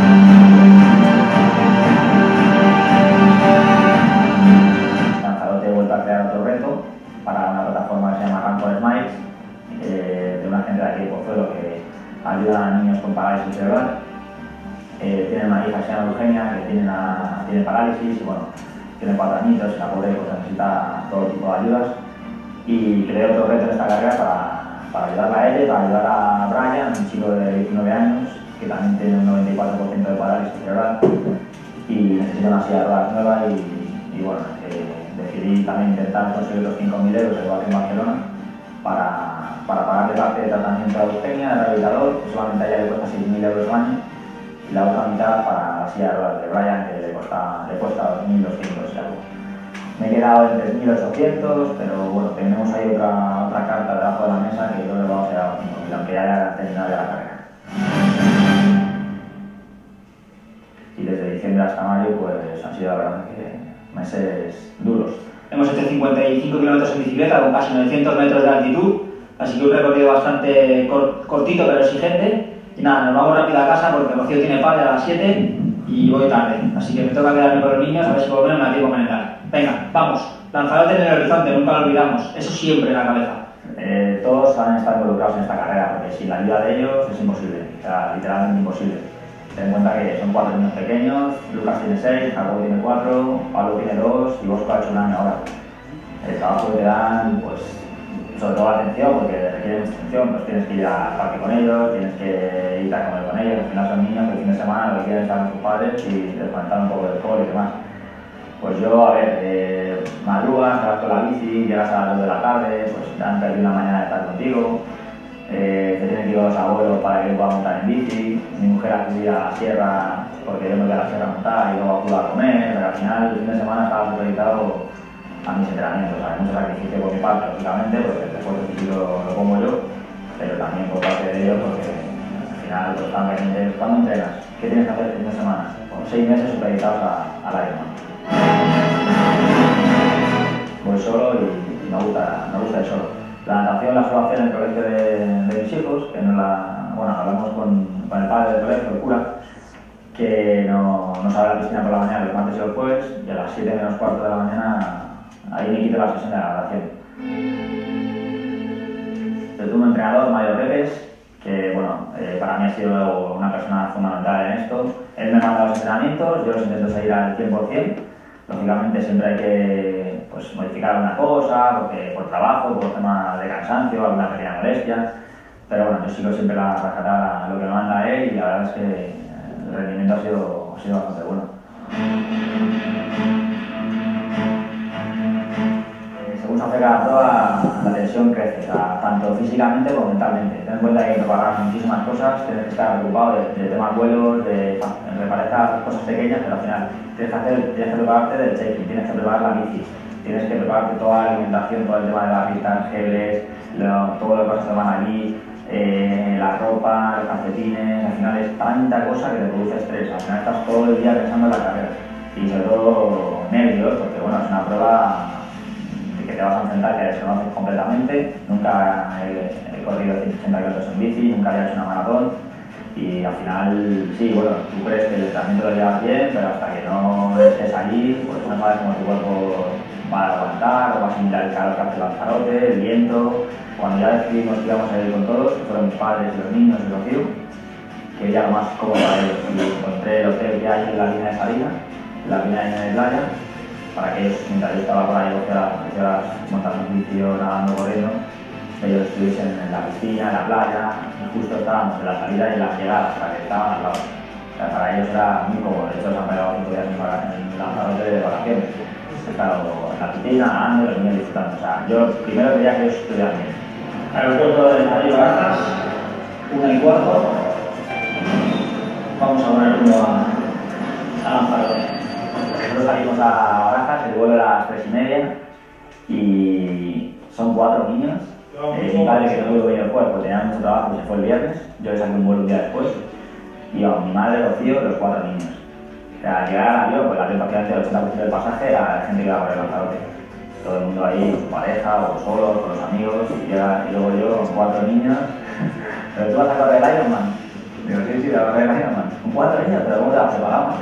En Lanzarote he vuelto a crear otro reto para una plataforma que se llama Run for Smiles, de una gente de aquí de Pozuelo que ayuda a niños con parálisis cerebral. Tiene una hija que se llama Eugenia, que tiene parálisis y bueno, tiene 4 añitos y la pobre pues, necesita todo tipo de ayudas. Y creé otro reto en esta carrera para ayudarla a ella y para ayudar a Brian, un chico de 19 años, que también tiene un 94% de parálisis cerebral y necesita una silla de ruedas nueva y bueno, decidí también intentar conseguir los 5.000 euros que va en Barcelona para pagarle parte de tratamiento a Eugenia, de rehabilitador, que solamente a ella le cuesta 6.000 euros al año, y la otra mitad para la silla de ruedas de Brian, que le cuesta 2.200 euros. Me he quedado en 3.800, pero bueno, tenemos ahí otra carta debajo de la mesa que creo que vamos a ir a los 5.000, aunque ya haya terminado ya la carrera. Y desde diciembre hasta mayo pues han sido la verdad que meses duros. Hemos hecho 55 kilómetros en bicicleta con casi 900 metros de altitud, así que un recorrido bastante cortito pero exigente. Y nada, nos vamos rápido a casa porque Rocío tiene padre a las 7 y voy tarde, así que me toca quedarme con los niños a ver si por lo menos me da tiempo a merendar. Venga, vamos, Lanzarote en el horizonte, nunca lo olvidamos, eso siempre en la cabeza. Todos han estado involucrados en esta carrera, porque sin la ayuda de ellos es imposible, o sea, literalmente imposible. Ten en cuenta que son 4 niños pequeños, Lucas tiene 6, Jacobo tiene 4, Pablo tiene 2 y Bosco ha hecho 1 año ahora. El trabajo que te dan, pues, sobre todo la atención, porque requiere mucha atención, pues tienes que ir al parque con ellos, tienes que ir a comer con ellos, al final son niños que el fin de semana lo que quieren estar con sus padres y desconectar un poco del cole y demás. Pues yo, a ver, madrugas, te vas con la bici, llegas a las 2 de la tarde, pues te han perdido una mañana de estar contigo, te tienen que ir los abuelos para que puedan montar en bici, mi mujer acudía a la sierra porque yo me voy a la sierra a montar y luego acudo a comer, pero al final el fin de semana estaba supeditado a mis entrenamientos, hay mucho sacrificio por mi parte, lógicamente, porque el esfuerzo físico lo pongo yo, pero también por parte de ellos porque al final pues, están pendientes. ¿Cuándo entrenas? ¿Qué tienes que hacer el fin de semana? Con 6 meses supeditados al Ironman. Voy solo y me gusta ir solo. La natación la suelo hacer en el colegio de mis hijos, que bueno, hablamos con el padre del colegio, el cura, que nos abre la piscina por la mañana los martes y los jueves, y a las 7 menos cuarto de la mañana ahí me quito la sesión de la natación. Yo tuve un entrenador, Mario Pérez, que bueno, para mí ha sido una persona fundamental en esto. Él me manda los entrenamientos, yo los intento seguir al 100%. Lógicamente siempre hay que pues, modificar alguna cosa, porque por trabajo, por tema de cansancio, alguna pequeña molestia. Pero bueno, yo sigo siempre la rajatabla lo que me manda él y la verdad es que el rendimiento ha sido bastante bueno. Según se acerca la prueba, la tensión crece, o sea, tanto físicamente como mentalmente. Ten en cuenta que hay que preparar muchísimas cosas, tienes que estar preocupado de temas vuelos, de reparar cosas pequeñas, pero al final tienes que prepararte del check-in, tienes que preparar la bici, tienes que prepararte toda la alimentación, todo el tema de las pistas, geles, todo lo que cosas que van allí, la ropa, los calcetines, al final es tanta cosa que te produce estrés, al final estás todo el día pensando en la carrera y sobre todo nervios, porque bueno, es una prueba que te vas a enfrentar que desconoces completamente, nunca he corrido 180 kilómetros en bici, nunca había hecho una maratón Y al final, sí, bueno, tú crees que el entrenamiento lo llevas bien, pero hasta que no estés allí, pues no sabes cómo tu cuerpo va a aguantar, o va a asimilar el calor que hace el Lanzarote, el viento. Cuando ya decidimos que íbamos a ir con todos, que fueron mis padres, los niños y los tíos, que ya lo más cómodo para ellos. Y encontré el hotel que hay en la línea de salida, en la línea de playa, para que ellos, mientras yo estaba por ahí 12 horas montando un vicio, nadando, corriendo, ellos estuviesen en la piscina, en la playa, y justo estábamos en la salida y en la llegada, para que estaban al lado. O sea, para ellos era muy cómodo. De hecho, se han pegado 5 días en Lanzarote de vacaciones. Claro, en la piscina, nadando, los niños disfrutando. O sea, yo primero quería que ellos estuvieran bien. Aeropuerto de Madrid, Barajas, 1:15. Vamos a poner rumbo a Lanzarote. Nosotros salimos a Barajas, el vuelo a las 3:30 y son 4 niños. Mi padre, que no pudo venir después porque tenía mucho trabajo, se fue el viernes. Yo le saqué un vuelo un día después. Y mi madre, Rocío, los 4 niños. O sea, al llegar al avión, pues el avión prácticamente el 80% del pasaje era gente que iba por el Lanzarote. Todo el mundo ahí, con su pareja o solos, con los amigos, y luego yo con 4 niños. Pero tú vas a correr el Ironman. Digo, sí, voy a correr el Ironman. Con 4 niños, pero ¿cómo te vas preparado?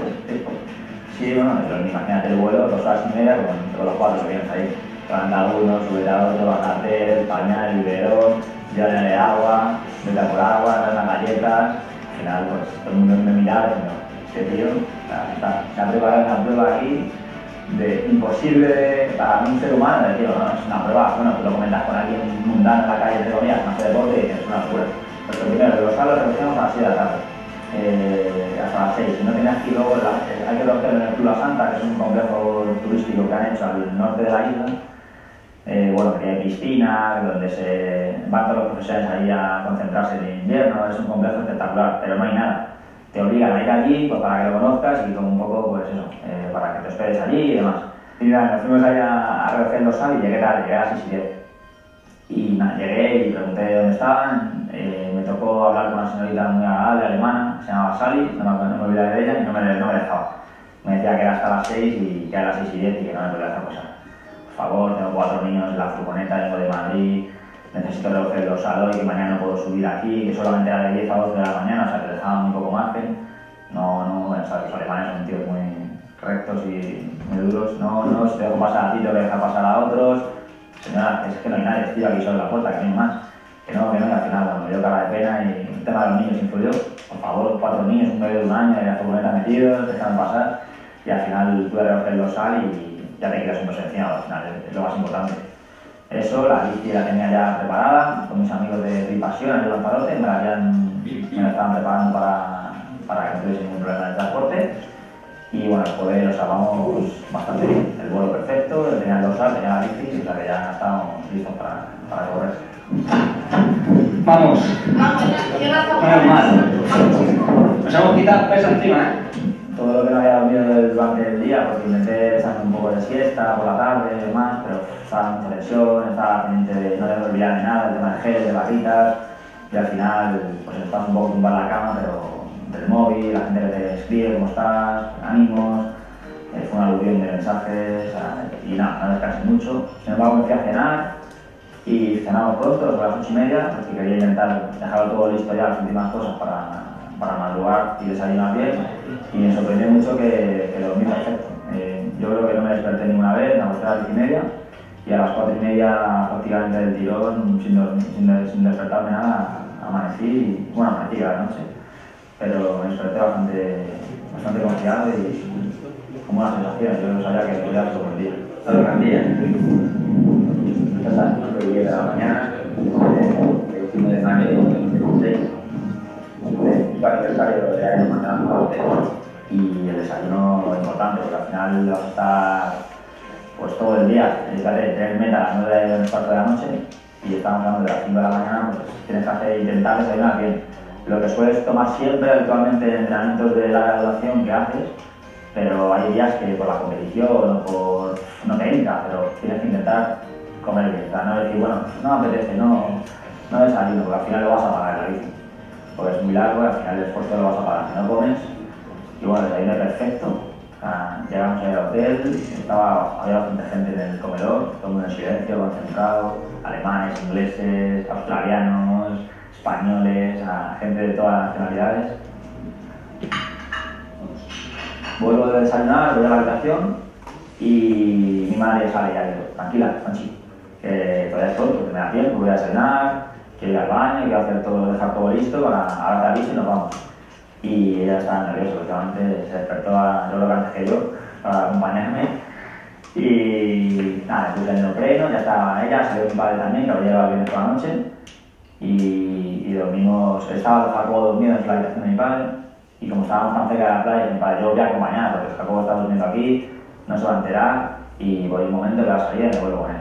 Sí, bueno, pero imagínate el vuelo, 2 horas y media, con los 4 que vienes ahí. Anda uno, sube a otro, bajarte, pañal, biberón, llévale agua, vete a por agua, dar unas galletas. Al final, pues todo el mundo me miraba diciendo, este tío se ha preparado una prueba aquí de imposible para un ser humano. Es decir, no, es una prueba, bueno, tú lo comentas con alguien mundano en la calle, entre comillas, no hace deporte y es una locura. Pero primero, los salos recogemos a las 6 de la tarde, hasta las 6. Si no tenías que ir luego, hay que recoger en el Club La Santa, que es un complejo turístico que han hecho al norte de la isla. Bueno, que hay piscina, donde van todos los profesores ahí a concentrarse en invierno, es un complejo espectacular, pero no hay nada. Te obligan a ir allí pues, para que lo conozcas y como un poco, pues eso, para que te hospedes allí y demás. Y nada, nos fuimos ahí a recoger los SAL y llegué a las 6:10. Y nada, llegué y pregunté dónde estaban, me tocó hablar con una señorita muy agradable, alemana, se llamaba Sally, no me olvidé de ella y no me dejaba. Me decía que era hasta las 6 y que era las 6:10 y que no me podía hacer cosa. Por favor, tengo 4 niños en la furgoneta, vengo de Madrid, necesito recoger los SAL y que mañana no puedo subir aquí, que solamente era de 10 a 12 de la mañana, o sea que dejaban un poco margen. No, o sea, los alemanes son tíos muy rectos y muy duros. No, si te dejo pasar a ti, te voy a dejar pasar a otros. Señora, es que no hay nadie, estoy aquí solo en la puerta, que no hay más. Que no, y al final, bueno, me dio cara de pena y el tema de los niños influyó. Por favor, 4 niños, un bebé de 1 año, en la furgoneta metidos, déjame pasar. Y al final pude recoger los SAL y ya te quedas un encima, al final es lo más importante. Eso, la bici la tenía ya preparada, con mis amigos de Tripasión en el Lanzarote, me la estaban preparando para que no tuviese ningún problema de transporte. Y bueno, el jueves lo salvamos bastante bien. El vuelo perfecto, tenía el dorsal, tenía la bici, o sea que ya estábamos listos para correr. Vamos. Menos mal. Nos hemos quitado peso encima, ¿eh? Todo lo que no había dormido durante el día, porque intenté echarme un poco de siesta por la tarde y demás, pero estaba mucha tensión, estaba pendiente de no olvidar de nada, el tema de gel, de barritas, y al final pues estás un poco tumbado en la cama, pero del móvil, la gente que te escribe cómo estás, ánimos, fue una aluvión de mensajes y nada, no descansé mucho. Sin embargo me fui a cenar y cenamos pronto, sobre las 8:30, porque quería intentar dejarlo todo listo ya, las últimas cosas para madrugar y desayunar bien, y me sorprendió mucho que dormí perfecto. Yo creo que no me desperté ninguna vez, me acosté a las 10:30 y a las 4:30 prácticamente del tirón, sin despertarme nada, amanecí, bueno, amanecí a la noche, pero me desperté bastante confiado y con buenas sensaciones. Yo no sabía que podía hacer todo el día. Todo el día. Hasta las 9 de la mañana, el 1 de mayo de 2016, el aniversario de la Ironman de Lanzarote, y el desayuno importante, porque al final vas a estar pues todo el día. Tener meta a las 9:15 de la noche y estamos hablando de las 5 de la mañana, pues tienes que intentar desayunar bien. Lo que sueles tomar siempre habitualmente en entrenamientos de la graduación que haces, pero hay días que por la competición o por no te entra, pero tienes que intentar comer bien. O sea, no decir, bueno, no me apetece, no desayuno, porque al final lo vas a pagar en la bici. Porque es muy largo y al final el esfuerzo lo vas a pagar. Si no comes, y bueno, el desayuno es perfecto. O sea, llegamos al hotel, había bastante gente en el comedor, todo el mundo en silencio, concentrado, alemanes, ingleses, australianos, españoles, a gente de todas las nacionalidades. Vuelvo de desayunar, voy a la habitación y mi madre sale ya, digo, tranquila, Conchi, que todavía estoy, porque me da tiempo, voy a desayunar, quiero ir al baño, quiero hacer todo, dejar todo listo para ahora te aviso y nos vamos. Y ella estaba nerviosa, últimamente se despertó yo creo que antes que yo, para acompañarme. Y nada, puse el neopreno, ya estaba ella, salió mi padre también, que había llegado el viernes por la noche. Y dormimos, estaba Jacobo dormido en la habitación de mi padre. Y como estábamos tan cerca de la playa, mi padre, yo voy a acompañar, porque Jacobo está durmiendo aquí, no se va a enterar. Y por un momento que va a salir y me vuelvo con él.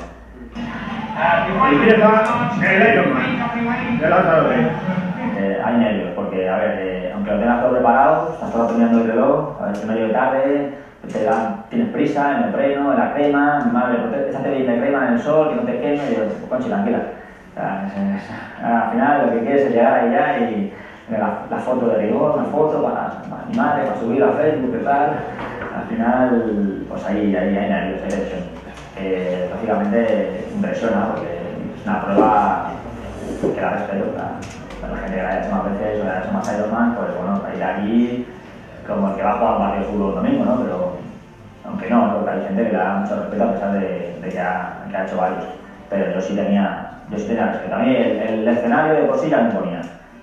Hay nervios, porque a ver, aunque lo tengas todo preparado, estás todo terminando el reloj, a ver si medio de tarde, tienes prisa, en el freno, en la crema, mi madre, échate bien de crema en el sol, que no te queme, y yo, Conchi, tranquila. Al final lo que quieres es llegar ahí ya y la foto de rigor, una foto para mi madre, para subir a Facebook, qué tal. Al final, pues ahí hay nervios, hay tensión. Lógicamente impresiona porque es una prueba que la respeto, la gente que la haya hecho más veces o la haya hecho más Ironman, pues bueno, ir aquí como el que va a jugar un partido de fútbol un domingo, ¿no? Pero aunque no, porque hay gente que le da mucho respeto a pesar de que ha hecho varios. Pero yo sí tenía respeto. A mí el escenario de por sí ya me imponía.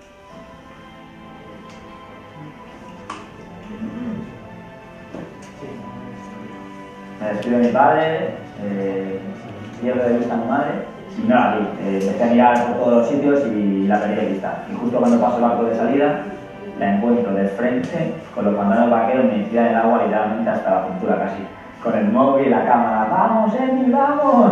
Me despido de mi padre, pierdo de vista a mi madre y no la vi. Empecé a mirar por todos los sitios y la perdí de vista. Y justo cuando paso el barco de salida, la encuentro de frente con los pantalones vaqueros metida en el agua literalmente hasta la cintura casi. Con el móvil y la cámara, ¡vamos, Emil, vamos!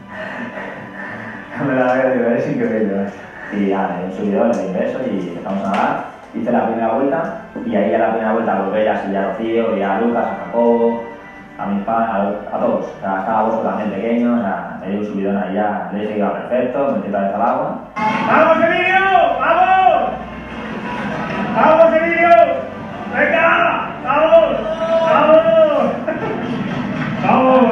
Me la veo, digo, es increíble. Y ya, me di un subidón, le di un beso y empezamos a nadar. Hice la primera vuelta y ahí a la primera vuelta lo veía así a Rocío, veía a Lucas, a Jacobo, a mis padres, a todos. O sea, estaba Bosco también pequeño, o sea, me di un subidón ahí ya, le dije que iba perfecto, me metí otra vez al agua. ¡Vamos, Emilio! ¡Vamos! ¡Vamos, Emilio! ¡Venga! ¡Vamos! ¡Vamos! ¡Vamos!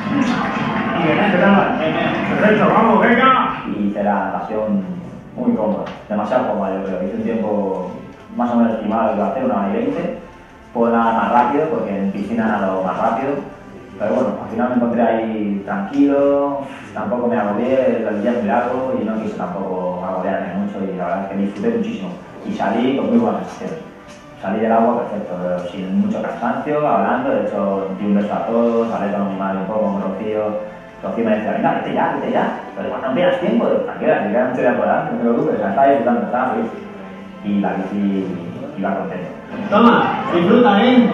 Y ganaste nada. Perfecto, vamos, venga. Y hice la natación muy cómoda, demasiado cómoda yo creo. Hice un tiempo más o menos estimado que iba a hacer, 1 hora y 20. Puedo nadar más rápido porque en piscina nado más rápido. Pero bueno, al final me encontré ahí tranquilo, tampoco me agobié, el día es muy largo y no quise tampoco agobiarme mucho y la verdad es que disfruté muchísimo. Y salí con muy buenas sensaciones. Salí del agua perfecto, pero sin mucho cansancio, hablando, de hecho di un beso a todos, hablé con mi madre un poco, con Rocío. Rocío me decía, venga, vete ya. Pero cuando no veas tiempo, tranquila, que ya no estoy de acuerdo, no te preocupes, estaba disfrutando, estaba feliz. Y la bici iba contento. Toma, disfruta, ¿eh?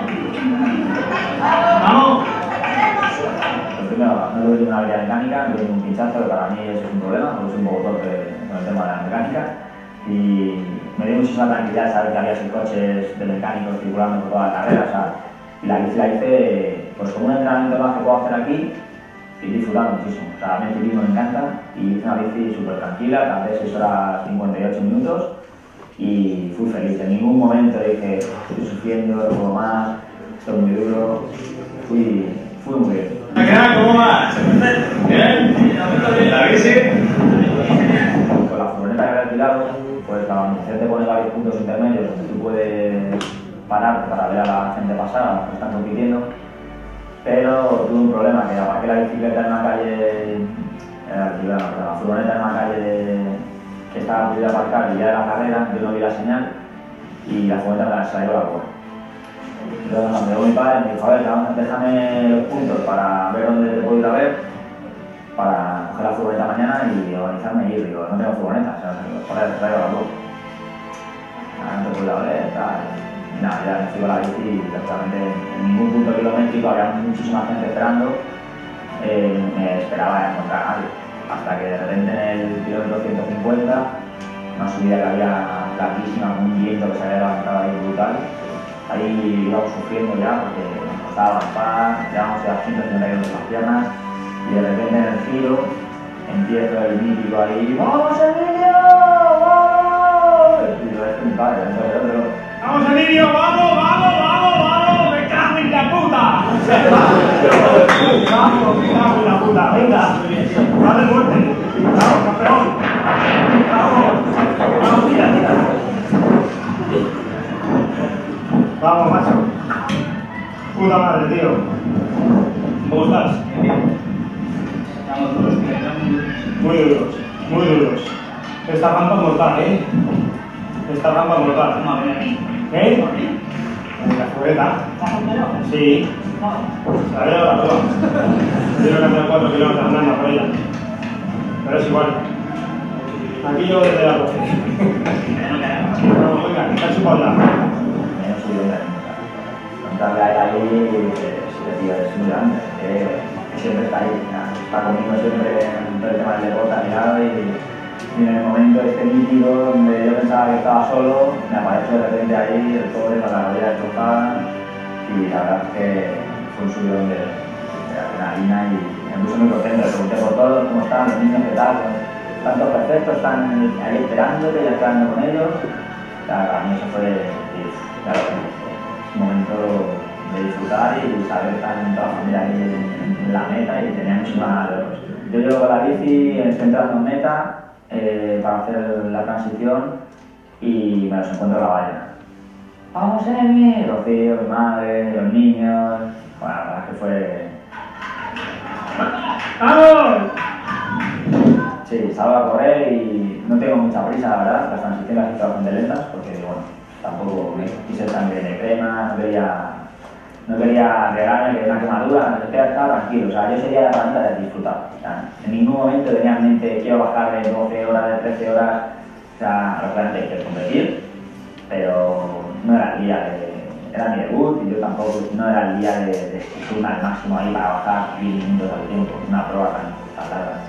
¡Vamos! Pues primero, no tuve una habilidad mecánica, no tuve un pinchazo, que para mí eso es un problema, porque soy un poco torpe con el tema de la mecánica. Y me dio muchísima tranquilidad saber que había 6 coches de mecánicos circulando por toda la carrera, o sea, y la bici la hice pues como un entrenamiento más que puedo hacer aquí y disfrutando muchísimo. O sea, a mí el ciclismo me encanta y hice una bici súper tranquila, tardé 6 horas 58 minutos y fui feliz. En ningún momento dije, estoy sufriendo, no puedo más, estoy muy duro, fui muy bien. ¿Cómo vas? ¿Bien? ¿La bici? Con la furgoneta que había alquilado, pues la organización te pone varios puntos intermedios donde tú puedes parar para ver a la gente pasar, a los que están compitiendo. Pero tuve un problema, que aparqué la bicicleta en una calle, la furgoneta en una calle que estaba prohibida aparcar y ya de la carrera, yo no vi la señal y la furgoneta se la llevó a la cola. Entonces cuando llegó mi padre me dijo, a ver, déjame los puntos para ver dónde te puedo ir a ver, para coger la furgoneta mañana y organizarme y ir. Digo, no tengo furgoneta, o sea, joder, traigo la cola. No te puedo ir a ver, tal. Y nada, ya me fui con la bici y prácticamente en ningún punto kilométrico, había muchísima gente esperando, me esperaba encontrar a nadie. Hasta que de repente en el kilómetro 150, una subida que había larguísima, con un viento que se había levantado ahí brutal, ahí íbamos sufriendo ya porque nos costaba avanzar, llevamos ya 150 kilómetros las piernas y de repente en el giro empiezo el mítico ahí, ¡vamos Emilio! ¡Vamos! Y digo, este es mi padre, entonces el otro. ¡Vamos, Emilio! ¡Vamos, vamos, vamos, vamos! ¡Me cago en la puta! ¡Vamos, me cago en la puta! ¡Venga! ¡Dale fuerte! ¡Vamos, campeón! ¡Vamos! ¡Vamos! Puta madre, tío. ¿Cómo estás? Muy duros, muy duros. Esta rampa mortal, ¿eh? Esta rampa mortal. ¿Eh? En la jugueta. Sí. La veo la prueba. Tengo que hacer 4 kilómetros andando por ella. Pero es igual. Aquí yo desde la coche. No, venga, que está chupado ya. Contarle ahí, es muy grande, siempre está ahí, está conmigo siempre en todo el tema del deporte a mi lado y en el momento este nítido donde yo pensaba que estaba solo, me apareció de repente ahí el pobre con la rodilla destrozada y la verdad es que fue un subidón de adrenalina y me puse muy contento, le pregunté por todos cómo están los niños, qué tal, están todos perfectos, están ahí esperándote, ya esperando con ellos, para mí eso fue un momento de disfrutar y saber que están toda la familia ahí en la meta y tenía muchísimas ganas de verlos. Yo llevo con la bici, estoy entrando en meta para hacer la transición y me los encuentro en la valla. ¡Vamos, Emi! Rocío, mi madre, los niños... Bueno, la verdad es que fue... ¡Vamos! Sí, salgo a correr y no tengo mucha prisa, la verdad. Las transiciones las hice bastante lentas porque, bueno, tampoco quise sangre de crema, no quería regarme, que una quemadura, no quería estar tranquilo. O sea, yo sería la herramienta de disfrutar. O sea, en ningún momento tenía en mente quiero bajar de 12 horas, de 13 horas, o sea, lógicamente quiero competir, pero no era el día de... Era mi debut y yo tampoco, no era el día de subirme al máximo ahí para bajar 10 minutos al tiempo, una prueba tan larga.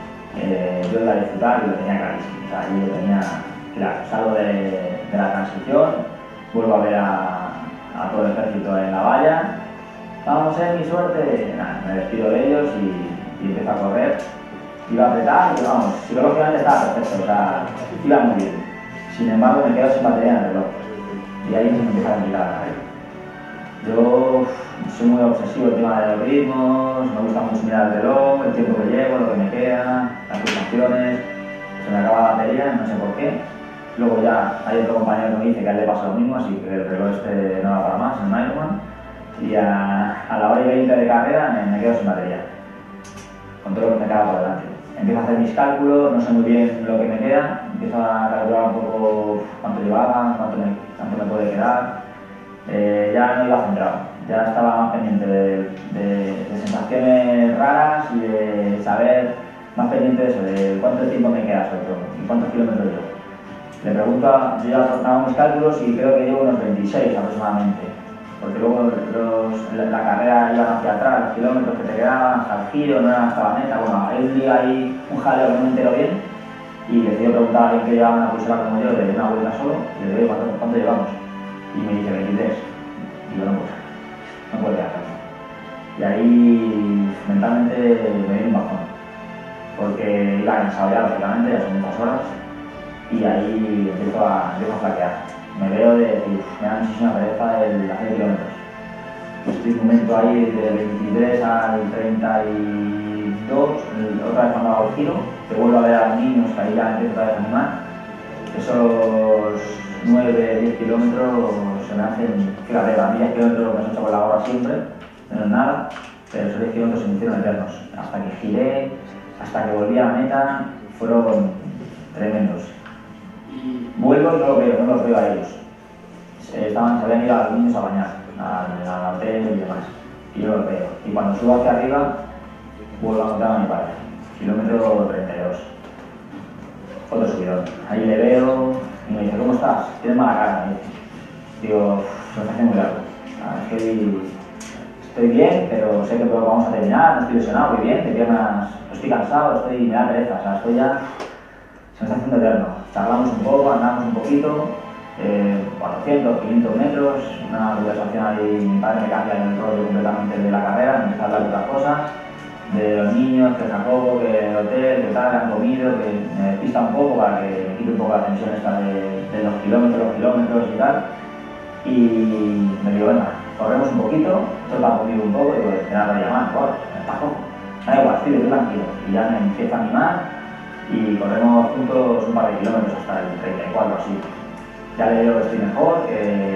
Yo iba a disfrutar y lo tenía clarísimo. O sea, yo lo tenía claro. Salgo de la transición, vuelvo a ver a todo el ejército en la valla. Vamos, mi suerte. Nada, me despido de ellos y empiezo a correr. Iba a apretar y vamos, psicológicamente estaba perfecto, o sea, iba muy bien. Sin embargo, me quedo sin batería en el reloj. Y ahí se me empieza a complicar la carrera. Yo soy muy obsesivo el tema de los ritmos, me gusta mucho mirar el reloj, el tiempo que llevo, lo que me queda, las pulsaciones, se me acaba la batería, no sé por qué. Luego ya hay otro compañero que me dice que a él le pasa lo mismo, así que el reloj este no va para más, en Ironman. Y a la hora y 20 de carrera me quedo sin batería, con todo lo que me queda por delante. Empiezo a hacer mis cálculos, no sé muy bien lo que me queda, empiezo a calcular un poco cuánto llevaba, cuánto me puede quedar. Ya no iba centrado, ya estaba más pendiente de sensaciones raras y de saber, más pendiente de eso, de cuánto tiempo me queda sobre todo y cuántos kilómetros llevo. Le pregunto, yo ya hago mis cálculos y creo que llevo unos 26 aproximadamente, porque luego la carrera iban hacia atrás, los kilómetros que te quedaban hasta el giro, no eran hasta la meta. Bueno, hay un día ahí, un jaleo que no me entero bien y decidí preguntar a alguien que llevaba una pulsera como yo de una vuelta solo y le digo, ¿cuánto llevamos? Y me dice 23. Y yo no puedo hacerlo. Y ahí mentalmente me dio un bajón, porque iba cansado ya lógicamente, ya son muchas horas, y ahí empiezo a flaquear. Me veo de decir, me da muchísima pereza el hacer kilómetros. Estoy un momento ahí de 23 al 32, otra vez cuando hago el giro, que vuelvo a ver a los niños, que ahí ya empiezo otra vez a animar. Esos 9-10 kilómetros se me hacen, fíjate, a mí 10 kilómetros me he hecho con la gorra siempre, no es nada, pero esos 10 kilómetros se me hicieron eternos. Hasta que giré, hasta que volví a la meta, fueron tremendos. Vuelvo y no los veo a ellos. Se habían ido a los niños a bañar, al hotel y demás, y yo los veo. Y cuando subo hacia arriba, vuelvo a encontrar a mi padre, kilómetro 32. Otro subidón. Ahí le veo y me dice, ¿cómo estás? ¿Tienes mala cara? Me dice. Digo, se me hace muy largo. Estoy bien, pero sé que vamos a terminar, no estoy lesionado, voy bien, de piernas, estoy cansado, me da pereza, o sea, estoy ya, se me está haciendo eterno. Charlamos un poco, andamos un poquito, 400, 500 metros, una conversación ahí, mi padre me cambia el rollo completamente de la carrera, me empieza a hablar de otras cosas, de los niños, que Jacobo, que el hotel, que tal, que han comido, que me despista un poco para que me quite un poco la tensión esta de los kilómetros y tal. Y me digo, venga, corremos un poquito, esto va conmigo un poco, y digo, me da para llamar, está poco, da igual, estoy tranquilo. Y ya me empiezo a animar y corremos juntos un par de kilómetros hasta el 34 así. Ya le digo que estoy mejor, que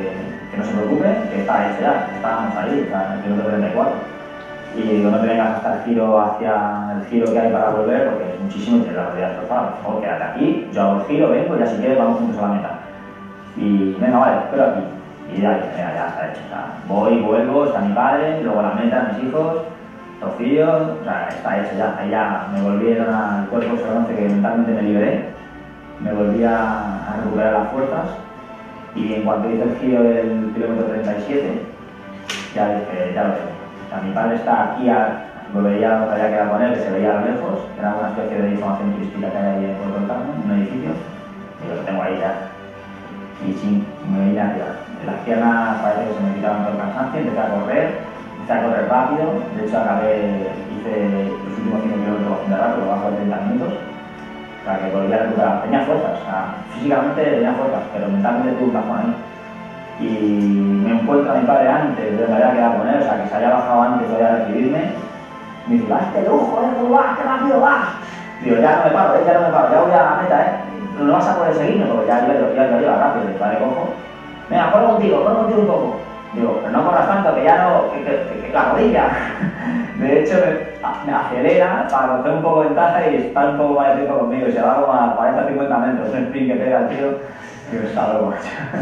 que no se preocupe, que está hecho ya, estábamos ahí, en el kilómetro 34. Y digo, no te vengas hasta el giro, hacia el giro que hay para volver, porque es muchísimo y te la rodilla destrozada. O quédate aquí, yo hago el giro, vengo y ya si quieres vamos juntos a la meta. Y venga, vale, espero aquí. Y ya, venga, ya está hecho. O sea, voy, vuelvo, está mi padre, luego la meta, mis hijos, Rocío, o sea, está hecho ya. Ahí ya me volvieron al cuerpo, seguramente que mentalmente me liberé, me volví a recuperar las fuerzas. Y en cuanto hice el giro del kilómetro 37, ya dije, ya lo tengo. O sea, mi padre está aquí, lo veía, no sabía que era con él, que se veía a lo lejos, que era una especie de información turística que hay ahí en Puerto del Carmen, un edificio, y yo lo tengo ahí ya. Y sí, me vine arriba. Las piernas parece que se me quitaron todo el cansancio, empecé a correr rápido, de hecho hice los últimos 5 kilómetros bastante rápido, bajo de 30 minutos, o sea que volví a recuperar. Tenía fuerzas, o sea, físicamente tenía fuerzas, pero mentalmente tuve un bajón ahí. Y me encuentro a mi padre antes de que había quedado con él, o sea, que se había bajado antes todavía de recibirme. Me dice, ¡vas, este lujo, cómo vas, qué rápido vas! Digo, ya no me paro, ya no me paro, ya voy a la meta, no vas a poder seguirme, porque ya iba rápido, mi padre cojo. Venga, corre contigo un poco. Digo, pero no corras tanto, que ya no, que la rodilla. De hecho, me acelera para coger un poco de ventaja y estar un poco más de tiempo conmigo. Y se va como a 40-50 metros, un sprint que pega el tío. Digo, está loco,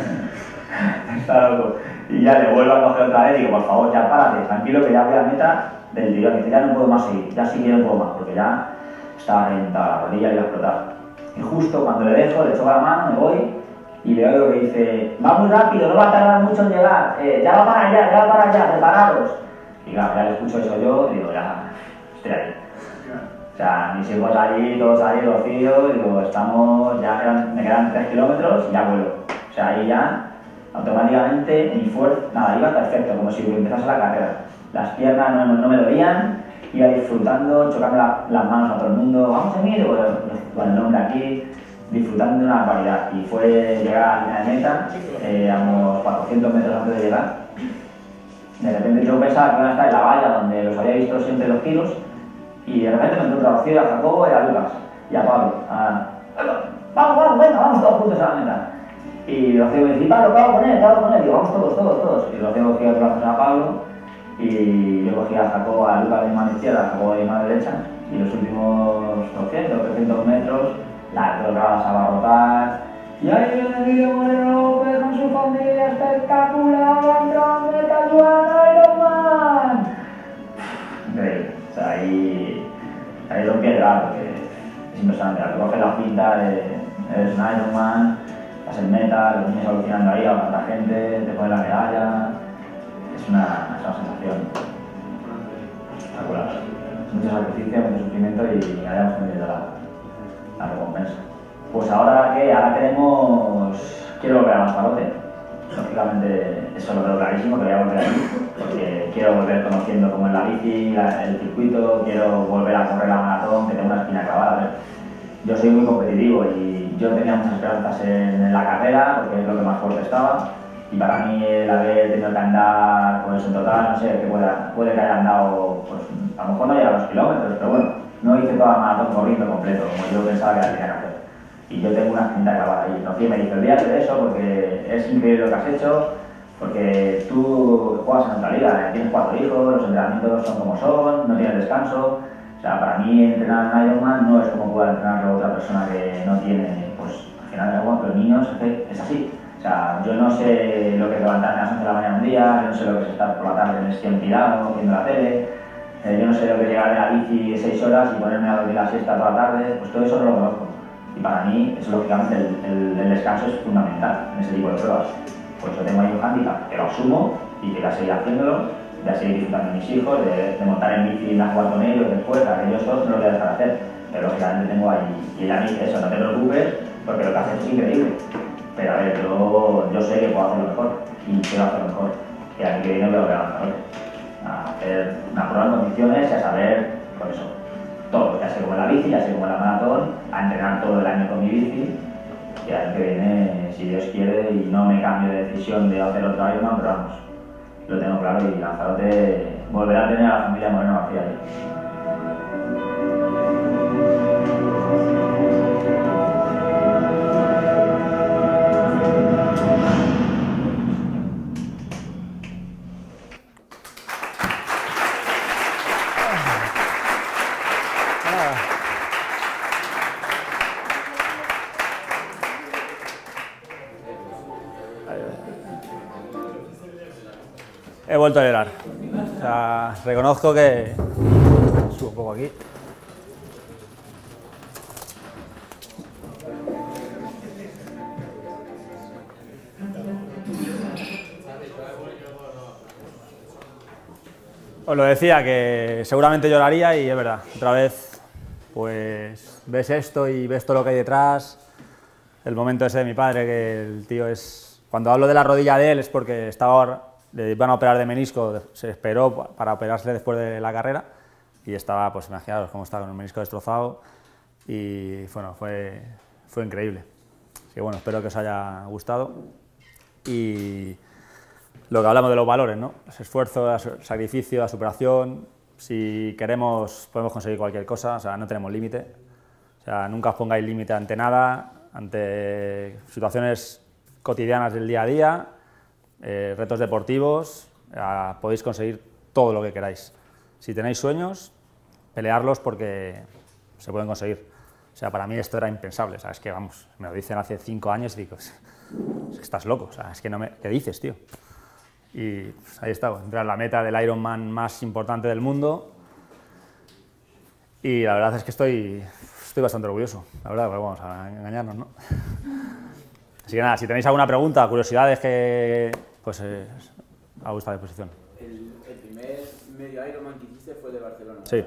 está loco. Y ya le vuelvo a coger otra vez y digo, por favor, ya párate, tranquilo que ya voy a meta del tirón. Dice, ya no puedo más seguir, ya sí que no puedo más, porque ya estaba reventada la rodilla y iba a explotar. Y justo cuando le dejo, le choco la mano, me voy y le oigo que dice, va muy rápido, no va a tardar mucho en llegar, ya va para allá, preparados. Y claro, ya le escucho eso yo y digo, ya, estoy ahí. O sea, mis hijos allí, todos ahí, Rocío, digo, estamos, ya me quedan 3 kilómetros y ya vuelo. O sea, ahí ya, automáticamente, mi fuerza, nada, iba perfecto, como si empezase la carrera. Las piernas no me dolían, iba disfrutando, chocando las manos a todo el mundo, vamos a ir, con el nombre aquí, disfrutando de una barbaridad. Y fue llegar a la línea de meta, a unos 400 metros antes de llegar. De repente yo pensaba que iban a estar en la valla donde los había visto siempre los giros, y de repente me encontré a Rocío, a Jacobo y a Lucas, y a Pablo. Vamos, venga, vamos todos juntos a la meta. Y Rocío me dice, Pablo, ¿qué hago con él? Digo, vamos todos. Y Rocío cogía los brazos a Pablo, y yo cogía a Jacobo, a Lucas de mi mano izquierda, a Jacobo de mi mano derecha, y los últimos 200-300 metros, las dos gradas a abarrotar. Y ahí viene Guido Moreno López con su familia espectacular, gran meta, Joan Ironman. Increíble, o sea, ahí rompí el gato, porque es impresionante. Al coger la cinta, eres un Ironman, estás en meta, los niños alucinando ahí, a tanta gente, te ponen la medalla. Es una sensación espectacular. Mucho sacrificio, mucho sufrimiento y hayamos tenido la recompensa. Pues ahora quiero volver a Lanzarote. Lógicamente eso lo veo clarísimo, que voy a volver aquí, porque quiero volver conociendo cómo es la bici, el circuito, quiero volver a correr la maratón, que tengo una espina clavada. Yo soy muy competitivo y yo tenía muchas esperanzas en la carrera, porque es lo que más fuerte estaba. Y para mí el haber tenido que andar, pues en total, no sé, que puede que haya andado, pues a lo mejor no llega a los kilómetros, pero bueno, no hice toda la maratón corriendo completo, como yo pensaba que la tenía que hacer. Y yo tengo una cinta clavada ahí. Rocío me dice, olvídate de eso, porque es increíble lo que has hecho, porque tú juegas en otra liga, tienes 4 hijos, los entrenamientos son como son, no tienes descanso. O sea, para mí entrenar en Ironman no es como pueda entrenarlo otra persona que no tiene, pues al final los niños es así. O sea, yo no sé lo que es levantarme a las 11 de la mañana un día, yo no sé lo que es estar por la tarde en el esquí tirado, viendo la tele, yo no sé lo que es llegar de la bici 6 horas y ponerme a dormir la siesta toda la tarde, pues todo eso no lo conozco. Y para mí, eso lógicamente, el descanso es fundamental en ese tipo de pruebas. Por eso tengo ahí un handicap, que lo asumo y que voy a seguir haciéndolo, voy a seguir disfrutando de mis hijos, de montar en bici y las jugar con ellos después, aquellos dos no lo voy a dejar hacer. Pero lógicamente tengo ahí, y ella me dice eso, no te preocupes, porque lo que haces es increíble. Pero a ver, yo sé que puedo hacerlo mejor y quiero hacerlo mejor. Y al año que viene voy a volver a hacer una prueba en condiciones y a saber, por eso, todo, ya sé como la bici, ya sé como la maratón, a entrenar todo el año con mi bici. Y al año que viene, si Dios quiere, y no me cambio de decisión de hacer otro Ironman, pero vamos, lo tengo claro y Lanzarote volverá a tener a la familia Moreno García ahí. vuelto a llorar. O sea, reconozco que... Subo un poco aquí. Os lo decía, que seguramente lloraría y es verdad, otra vez, pues ves esto y ves todo lo que hay detrás, el momento ese de mi padre, que el tío es... Cuando hablo de la rodilla de él es porque le iban a operar de menisco, se esperó para operarse después de la carrera y estaba, pues imaginaos cómo estaba con el menisco destrozado y bueno, fue increíble. Así que bueno, espero que os haya gustado y... Lo que hablamos de los valores, ¿no? El esfuerzo, el sacrificio, la superación. Si queremos, podemos conseguir cualquier cosa, o sea, no tenemos límite. O sea, nunca os pongáis límite ante nada, ante situaciones cotidianas del día a día, retos deportivos, podéis conseguir todo lo que queráis. Si tenéis sueños, pelearlos porque se pueden conseguir. O sea, para mí esto era impensable, o sea, es que, vamos, me lo dicen hace 5 años y digo, es que estás loco, o sea, es que no me... ¿Qué dices, tío? Y pues, ahí está, entrar en la meta del Ironman más importante del mundo y la verdad es que estoy bastante orgulloso, la verdad, pues vamos a engañarnos, ¿no? Así que nada, si tenéis alguna pregunta, curiosidades, que pues a vuestra disposición. El primer medio Ironman que hiciste fue de Barcelona. Sí.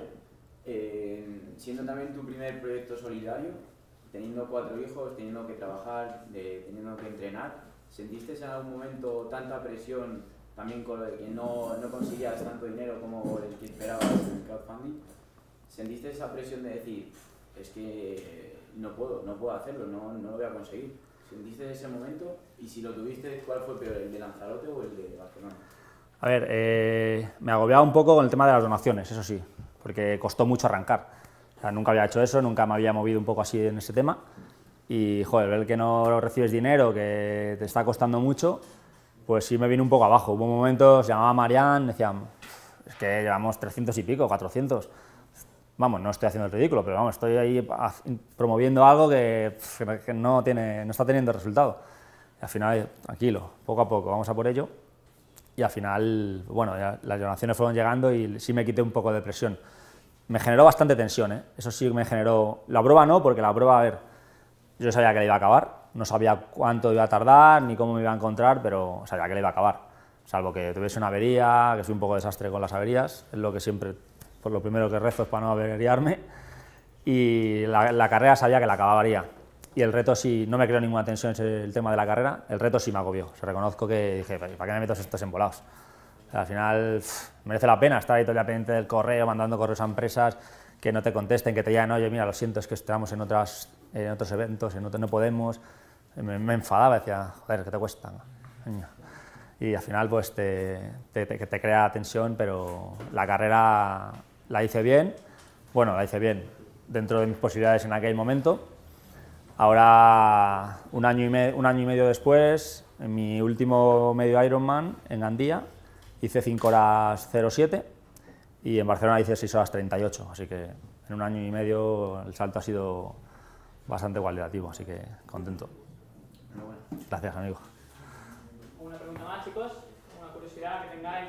Siendo también tu primer proyecto solidario, teniendo 4 hijos, teniendo que trabajar, teniendo que entrenar, ¿sentiste en algún momento tanta presión también con lo de que no conseguías tanto dinero como el que esperabas en el crowdfunding? ¿Sentiste esa presión de decir, es que no puedo hacerlo, no lo voy a conseguir? ¿Sentiste ese momento? Y si lo tuviste, ¿cuál fue peor, el de Lanzarote o el de Barcelona? A ver, me agobiaba un poco con el tema de las donaciones, eso sí, porque costó mucho arrancar. O sea, nunca había hecho eso, nunca me había movido un poco así en ese tema. Y, joder, ver que no recibes dinero, que te está costando mucho, pues sí me vine un poco abajo. Hubo momentos, llamaba a Marian, decían, es que llevamos 300 y pico, 400. Vamos, no estoy haciendo el ridículo, pero vamos, estoy ahí promoviendo algo que no está teniendo resultado. Y al final, tranquilo, poco a poco, vamos a por ello. Y al final, bueno, ya las donaciones fueron llegando y sí me quité un poco de presión. Me generó bastante tensión, ¿eh? Eso sí me generó... La prueba no, porque la prueba, a ver, yo sabía que la iba a acabar, no sabía cuánto iba a tardar ni cómo me iba a encontrar, pero sabía que la iba a acabar. Salvo que tuviese una avería, que soy un poco desastre con las averías, es lo que siempre, por lo primero que rezo es para no averiarme. Y la carrera sabía que la acabaría. Y el reto sí, no me creó ninguna tensión el tema de la carrera, el reto sí me agobió. O sea, reconozco que dije, ¿para qué me meto estos embolados? O sea, al final merece la pena estar ahí todo el día pendiente del correo, mandando correos a empresas, que no te contesten, que te digan, oye, mira, lo siento, es que estamos en otros eventos, no podemos. Me enfadaba, decía, joder, ¿qué te cuesta? Y al final pues te crea tensión, pero la carrera la hice bien, bueno, la hice bien dentro de mis posibilidades en aquel momento. Ahora, un año y medio después, en mi último medio Ironman en Gandía, hice 5 horas 07 y en Barcelona hice 6 horas 38, así que en un año y medio el salto ha sido bastante cualitativo, así que contento. Gracias, amigo. ¿Una pregunta más, chicos? ¿Una curiosidad que tengáis?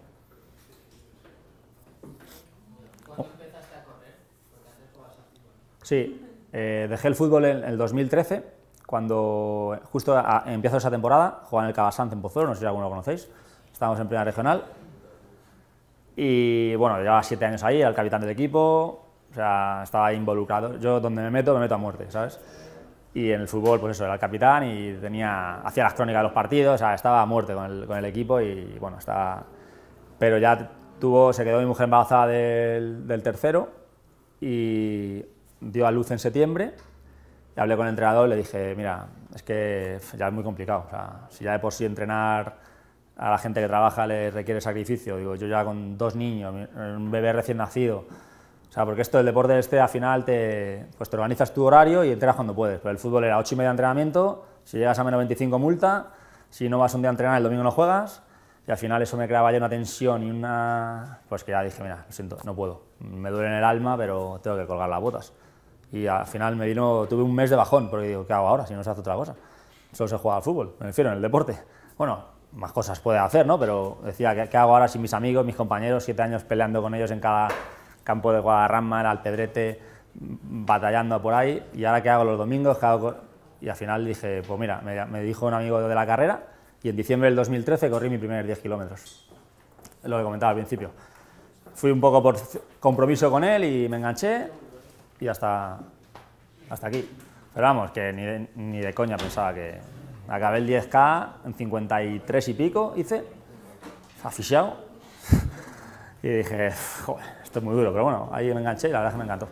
¿Cuándo empezaste a correr? Porque antes jugabas al fútbol. Sí, dejé el fútbol en el 2013, cuando justo empiezo esa temporada, jugaba en el Cabasant en Pozuelo, no sé si alguno lo conocéis, estábamos en primera regional, y bueno, llevaba 7 años ahí, era el capitán del equipo, o sea, estaba involucrado, yo donde me meto a muerte, ¿sabes? Y en el fútbol, pues eso, era el capitán y hacía las crónicas de los partidos, o sea, estaba a muerte con el equipo y bueno, pero ya se quedó mi mujer embarazada del tercero y dio a luz en septiembre y hablé con el entrenador y le dije, mira, es que ya es muy complicado, o sea, si ya de por sí entrenar a la gente que trabaja le requiere sacrificio, digo, yo ya con 2 niños, un bebé recién nacido, o sea, porque esto del deporte al final pues te organizas tu horario y entrenas cuando puedes, pero el fútbol era 8:30 de entrenamiento, si llegas a menos 25 multa, si no vas un día a entrenar el domingo no juegas, y al final eso me creaba ya una tensión y pues que ya dije, mira, lo siento, no puedo, me duele en el alma, pero tengo que colgar las botas. Y al final tuve un mes de bajón, porque digo, ¿qué hago ahora si no se hace otra cosa? Solo se juega al fútbol, me refiero, en el deporte. Bueno, más cosas puede hacer, ¿no? Pero decía, ¿qué hago ahora sin mis amigos, mis compañeros, 7 años peleando con ellos en cada campo de Guadarrama, en Alpedrete, batallando por ahí, y ahora qué hago los domingos? Y al final dije, pues mira, me dijo un amigo de la carrera, y en diciembre del 2013 corrí mi primer 10 kilómetros, es lo que comentaba al principio. Fui un poco por compromiso con él y me enganché, y hasta aquí. Pero vamos, que ni de coña pensaba que... Acabé el 10K en 53 y pico, hice, asfixiado, y dije, joder, esto es muy duro, pero bueno, ahí me enganché y la verdad es que me encantó.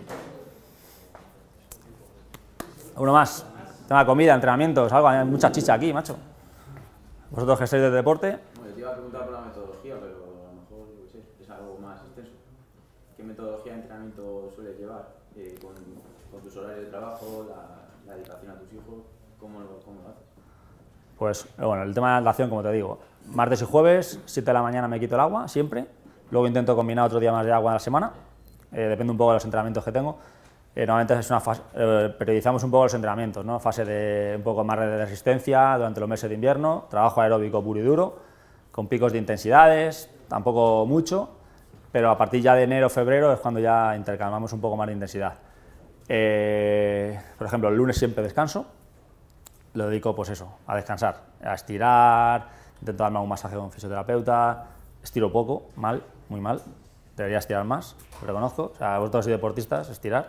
Uno más, tema de comida, entrenamientos, algo, hay mucha chicha aquí, macho. Vosotros que sois de deporte... Bueno, yo te iba a preguntar por la metodología, pero a lo mejor, yo qué sé, es algo más extenso. ¿Qué metodología de entrenamiento sueles llevar con tus horarios de trabajo, la dedicación a tus hijos? ¿Cómo lo haces? Pues bueno, el tema de la natación, como te digo, martes y jueves, 7 de la mañana me quito el agua, siempre. Luego intento combinar otro día más de agua a la semana, depende un poco de los entrenamientos que tengo. Normalmente es una fase, periodizamos un poco los entrenamientos, ¿no? Fase de un poco más de resistencia durante los meses de invierno, trabajo aeróbico puro y duro, con picos de intensidades, tampoco mucho, pero a partir ya de enero, febrero es cuando ya intercambiamos un poco más de intensidad. Por ejemplo, el lunes siempre descanso. Lo dedico, pues eso, a descansar, a estirar, intento darme un masaje con fisioterapeuta, estiro poco, mal, muy mal, debería estirar más, lo reconozco, o sea, vosotros sois deportistas, estirar.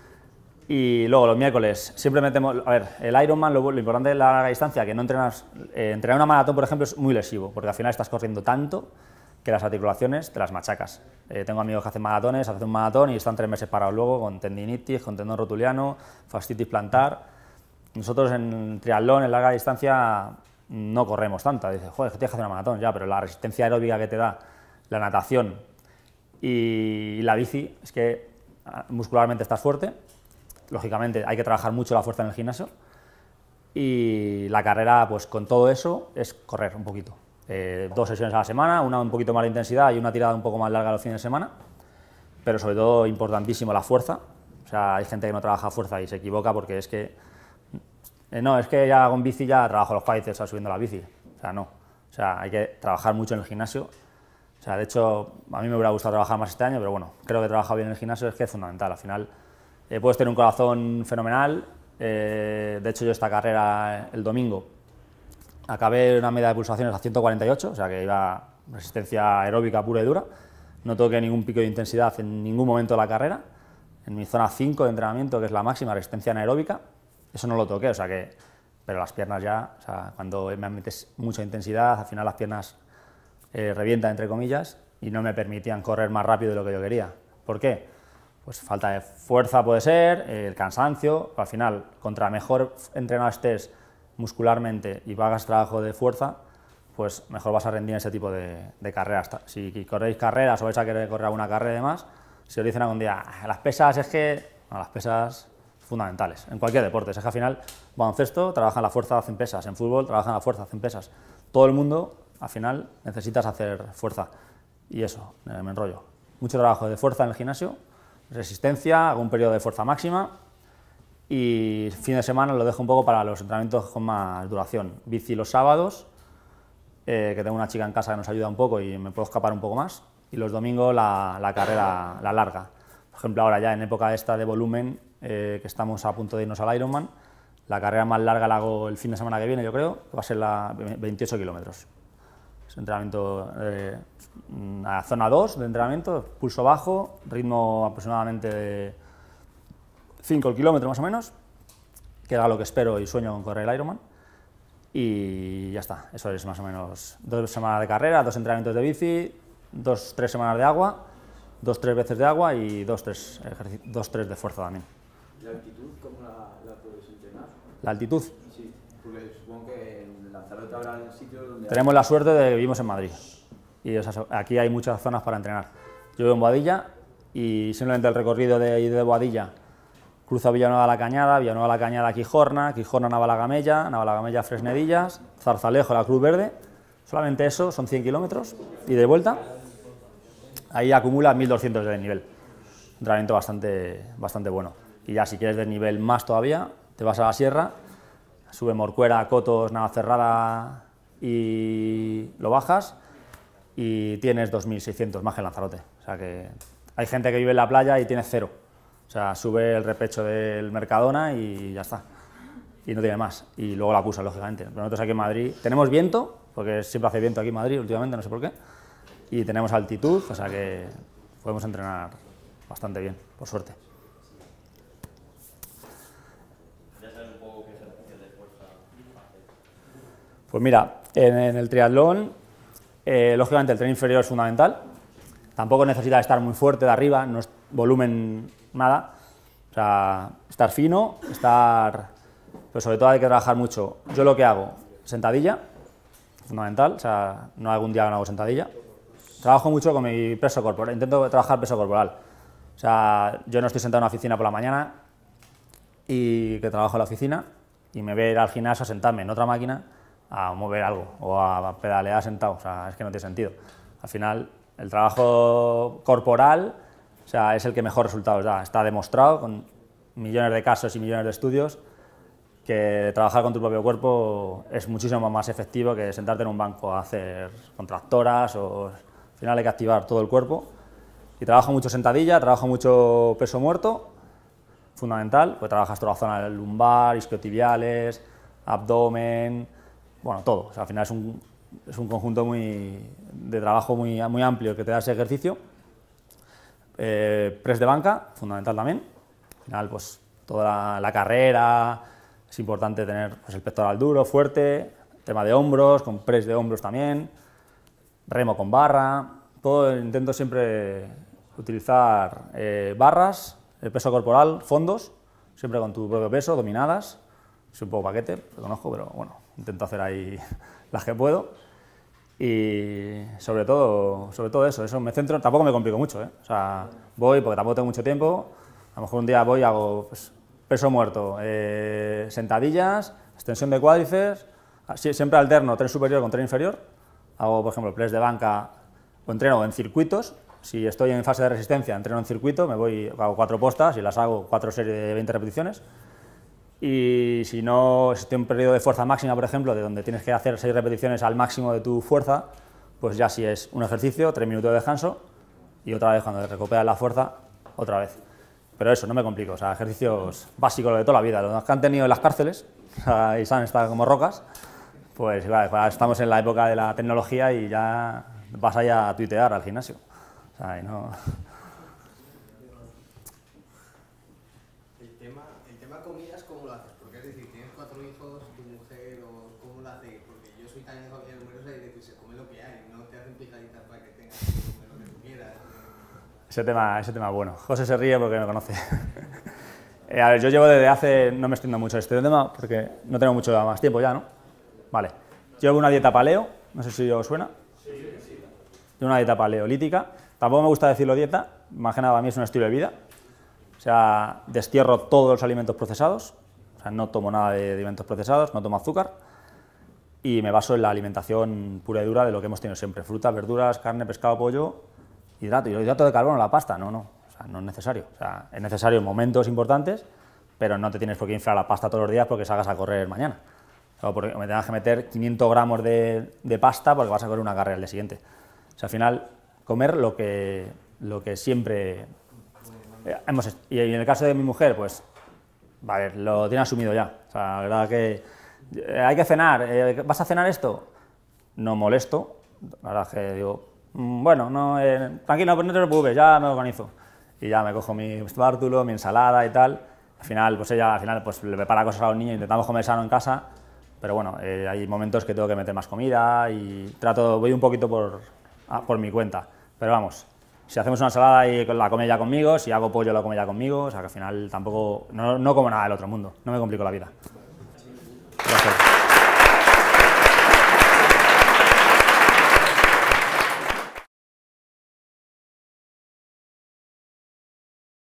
Y luego los miércoles, siempre metemos, a ver, el Ironman, lo importante de la larga distancia, que no entrenas, entrenar una maratón, por ejemplo, es muy lesivo, porque al final estás corriendo tanto que las articulaciones te las machacas. Tengo amigos que hacen maratones, hacen un maratón y están 3 meses parados luego, con tendinitis, con tendón rotuliano, fascitis plantar. Nosotros en triatlón, en larga distancia, no corremos tanto. Dices, joder, tienes que hacer una maratón, ya, pero la resistencia aeróbica que te da la natación y la bici es que muscularmente estás fuerte. Lógicamente hay que trabajar mucho la fuerza en el gimnasio y la carrera, pues con todo eso, es correr un poquito. 2 sesiones a la semana, una un poquito más de intensidad y una tirada un poco más larga los fines de semana, pero sobre todo importantísimo la fuerza. O sea, hay gente que no trabaja fuerza y se equivoca porque es que no, es que ya con bici ya trabajo los bíceps subiendo la bici. O sea, no. O sea, hay que trabajar mucho en el gimnasio. O sea, de hecho, a mí me hubiera gustado trabajar más este año, pero bueno, creo que he trabajado bien en el gimnasio, es que es fundamental. Al final, puedes tener un corazón fenomenal. De hecho, yo esta carrera, el domingo, acabé una media de pulsaciones a 148, o sea que iba resistencia aeróbica pura y dura. No toqué ningún pico de intensidad en ningún momento de la carrera. En mi zona 5 de entrenamiento, que es la máxima, resistencia anaeróbica, eso no lo toqué, o sea que, pero las piernas ya, o sea, cuando me metes mucha intensidad, al final las piernas revientan, entre comillas, y no me permitían correr más rápido de lo que yo quería. ¿Por qué? Pues falta de fuerza puede ser, el cansancio, al final, contra mejor entrenado estés muscularmente y hagas trabajo de fuerza, pues mejor vas a rendir en ese tipo de carreras. Si corréis carreras o vais a querer correr alguna carrera y demás, si os dicen algún día, las pesas es que, no, las pesas fundamentales, en cualquier deporte, es que al final, baloncesto, trabajan la fuerza, hacen pesas, en fútbol, trabajan la fuerza, hacen pesas, todo el mundo, al final, necesitas hacer fuerza, y eso, me enrollo. Mucho trabajo de fuerza en el gimnasio, resistencia, hago un periodo de fuerza máxima, y fin de semana lo dejo un poco para los entrenamientos con más duración, bici los sábados, que tengo una chica en casa que nos ayuda un poco y me puedo escapar un poco más, y los domingos la carrera, la larga. Por ejemplo, ahora ya en época esta de volumen, que estamos a punto de irnos al Ironman, la carrera más larga la hago el fin de semana que viene, yo creo, que va a ser 28 kilómetros. Es entrenamiento a zona 2 de entrenamiento, pulso bajo, ritmo aproximadamente de 5 kilómetros más o menos, que era lo que espero y sueño con correr el Ironman. Y ya está, eso es más o menos 2 semanas de carrera, 2 entrenamientos de bici, 2-3 semanas de agua, 2-3 veces de agua y 2-3 de fuerza también. ¿La altitud cómo la puedes entrenar? ¿La altitud? Sí, porque supongo que en Lanzarote habrá sitios donde... Tenemos la suerte de que vivimos en Madrid y o sea, aquí hay muchas zonas para entrenar. Yo vivo en Boadilla y simplemente el recorrido de Boadilla cruzo Villanueva la Cañada, Villanueva la Cañada Quijorna, Quijorna Navalagamella Fresnedillas, Zarzalejo, la Cruz Verde, solamente eso son 100 kilómetros y de vuelta ahí acumula 1200 de nivel, un entrenamiento bastante bueno. Y ya si quieres desnivel más todavía, te vas a la sierra, sube Morcuera, Cotos, Navacerrada, y lo bajas y tienes 2.600 más que en Lanzarote. O sea que hay gente que vive en la playa y tiene 0. O sea, sube el repecho del Mercadona y ya está. Y no tiene más. Y luego la acusa, lógicamente. Pero nosotros aquí en Madrid tenemos viento, porque siempre hace viento aquí en Madrid últimamente, no sé por qué. Y tenemos altitud, o sea que podemos entrenar bastante bien, por suerte. ¿Ya sabes un poco qué ejercicios de fuerza haces? Pues mira, en el triatlón, lógicamente el tren inferior es fundamental. Tampoco necesita estar muy fuerte de arriba, no es volumen nada. O sea, estar fino, pero sobre todo hay que trabajar mucho. Yo lo que hago, sentadilla, fundamental, o sea, no algún día no hago sentadilla. Trabajo mucho con mi peso corporal, intento trabajar peso corporal. O sea, yo no estoy sentado en una oficina por la mañana y que trabajo en la oficina y me voy a ir al gimnasio a sentarme en otra máquina a mover algo o a pedalear sentado, o sea, es que no tiene sentido. Al final, el trabajo corporal, o sea, es el que mejor resultados da. Está demostrado con millones de casos y millones de estudios que trabajar con tu propio cuerpo es muchísimo más efectivo que sentarte en un banco a hacer contractoras o... Al final hay que activar todo el cuerpo. Y trabajo mucho sentadilla, trabajo mucho peso muerto, fundamental, pues trabajas toda la zona del lumbar, isquiotibiales, abdomen, bueno, todo. O sea, al final es un conjunto de trabajo muy amplio que te da ese ejercicio. Press de banca, fundamental también. Al final, pues toda la carrera, es importante tener pues, el pectoral duro, fuerte, tema de hombros, con press de hombros también, remo con barra, todo intento siempre utilizar barras, el peso corporal, fondos, siempre con tu propio peso, dominadas, es un poco paquete, lo conozco, pero bueno, intento hacer ahí las que puedo. Y sobre todo eso me centro, tampoco me complico mucho, o sea, voy porque tampoco tengo mucho tiempo, a lo mejor un día voy y hago pues, peso muerto, sentadillas, extensión de cuádriceps, siempre alterno tren superior con tren inferior, hago por ejemplo press de banca o entreno en circuitos, si estoy en fase de resistencia entreno en circuito, me voy, hago 4 postas y las hago 4 series de 20 repeticiones. Y si no, si estoy en un periodo de fuerza máxima, por ejemplo, de donde tienes que hacer 6 repeticiones al máximo de tu fuerza, pues ya si es un ejercicio, 3 minutos de descanso y otra vez cuando recuperas la fuerza, otra vez. Pero eso, no me complico, o sea, ejercicios básicos, lo de toda la vida, los que han tenido en las cárceles, o sea, y se han estado como rocas, pues vale, estamos en la época de la tecnología y ya vas ahí a tuitear al gimnasio. O sea, y no... El tema comidas, ¿cómo lo haces? Porque es decir, tienes 4 hijos, tu mujer, o ¿cómo lo haces? Porque yo soy tan de familia numerosa y de que se come lo que hay, no te hacen picaditas para que tengas que comer lo que tú quieras. Ese tema es bueno. José se ríe porque me conoce. A ver, yo llevo desde hace, no me extiendo mucho este tema porque no tengo mucho más tiempo ya, ¿no? Vale. Llevo una dieta paleo, no sé si os suena. Llevo una dieta paleolítica. Tampoco me gusta decirlo dieta, más que nada para mí es un estilo de vida. O sea, destierro todos los alimentos procesados, o sea, no tomo nada de alimentos procesados, no tomo azúcar y me baso en la alimentación pura y dura de lo que hemos tenido siempre, frutas, verduras, carne, pescado, pollo, hidrato. Y los hidratos de carbono, la pasta, no, o sea, no es necesario. O sea, es necesario en momentos importantes, pero no te tienes por qué inflar la pasta todos los días porque salgas a correr mañana. O porque me tengas que meter 500 gramos de pasta porque vas a correr una carrera el día siguiente. O sea, al final, comer lo que siempre hemos... Y en el caso de mi mujer, pues, vale, lo tiene asumido ya. O sea, la verdad que hay que cenar. ¿Vas a cenar esto? No molesto. La verdad es que digo, bueno, no, tranquilo, no te preocupes, ya me organizo. Y ya me cojo mi bártulo, mi ensalada y tal. Al final, pues ella pues, le prepara cosas a los niños, intentamos comer sano en casa. Pero bueno, hay momentos que tengo que meter más comida y voy un poquito por mi cuenta. Pero vamos, si hacemos una ensalada y la come ya conmigo, si hago pollo la come ya conmigo, o sea que al final tampoco, no como nada del otro mundo, no me complico la vida.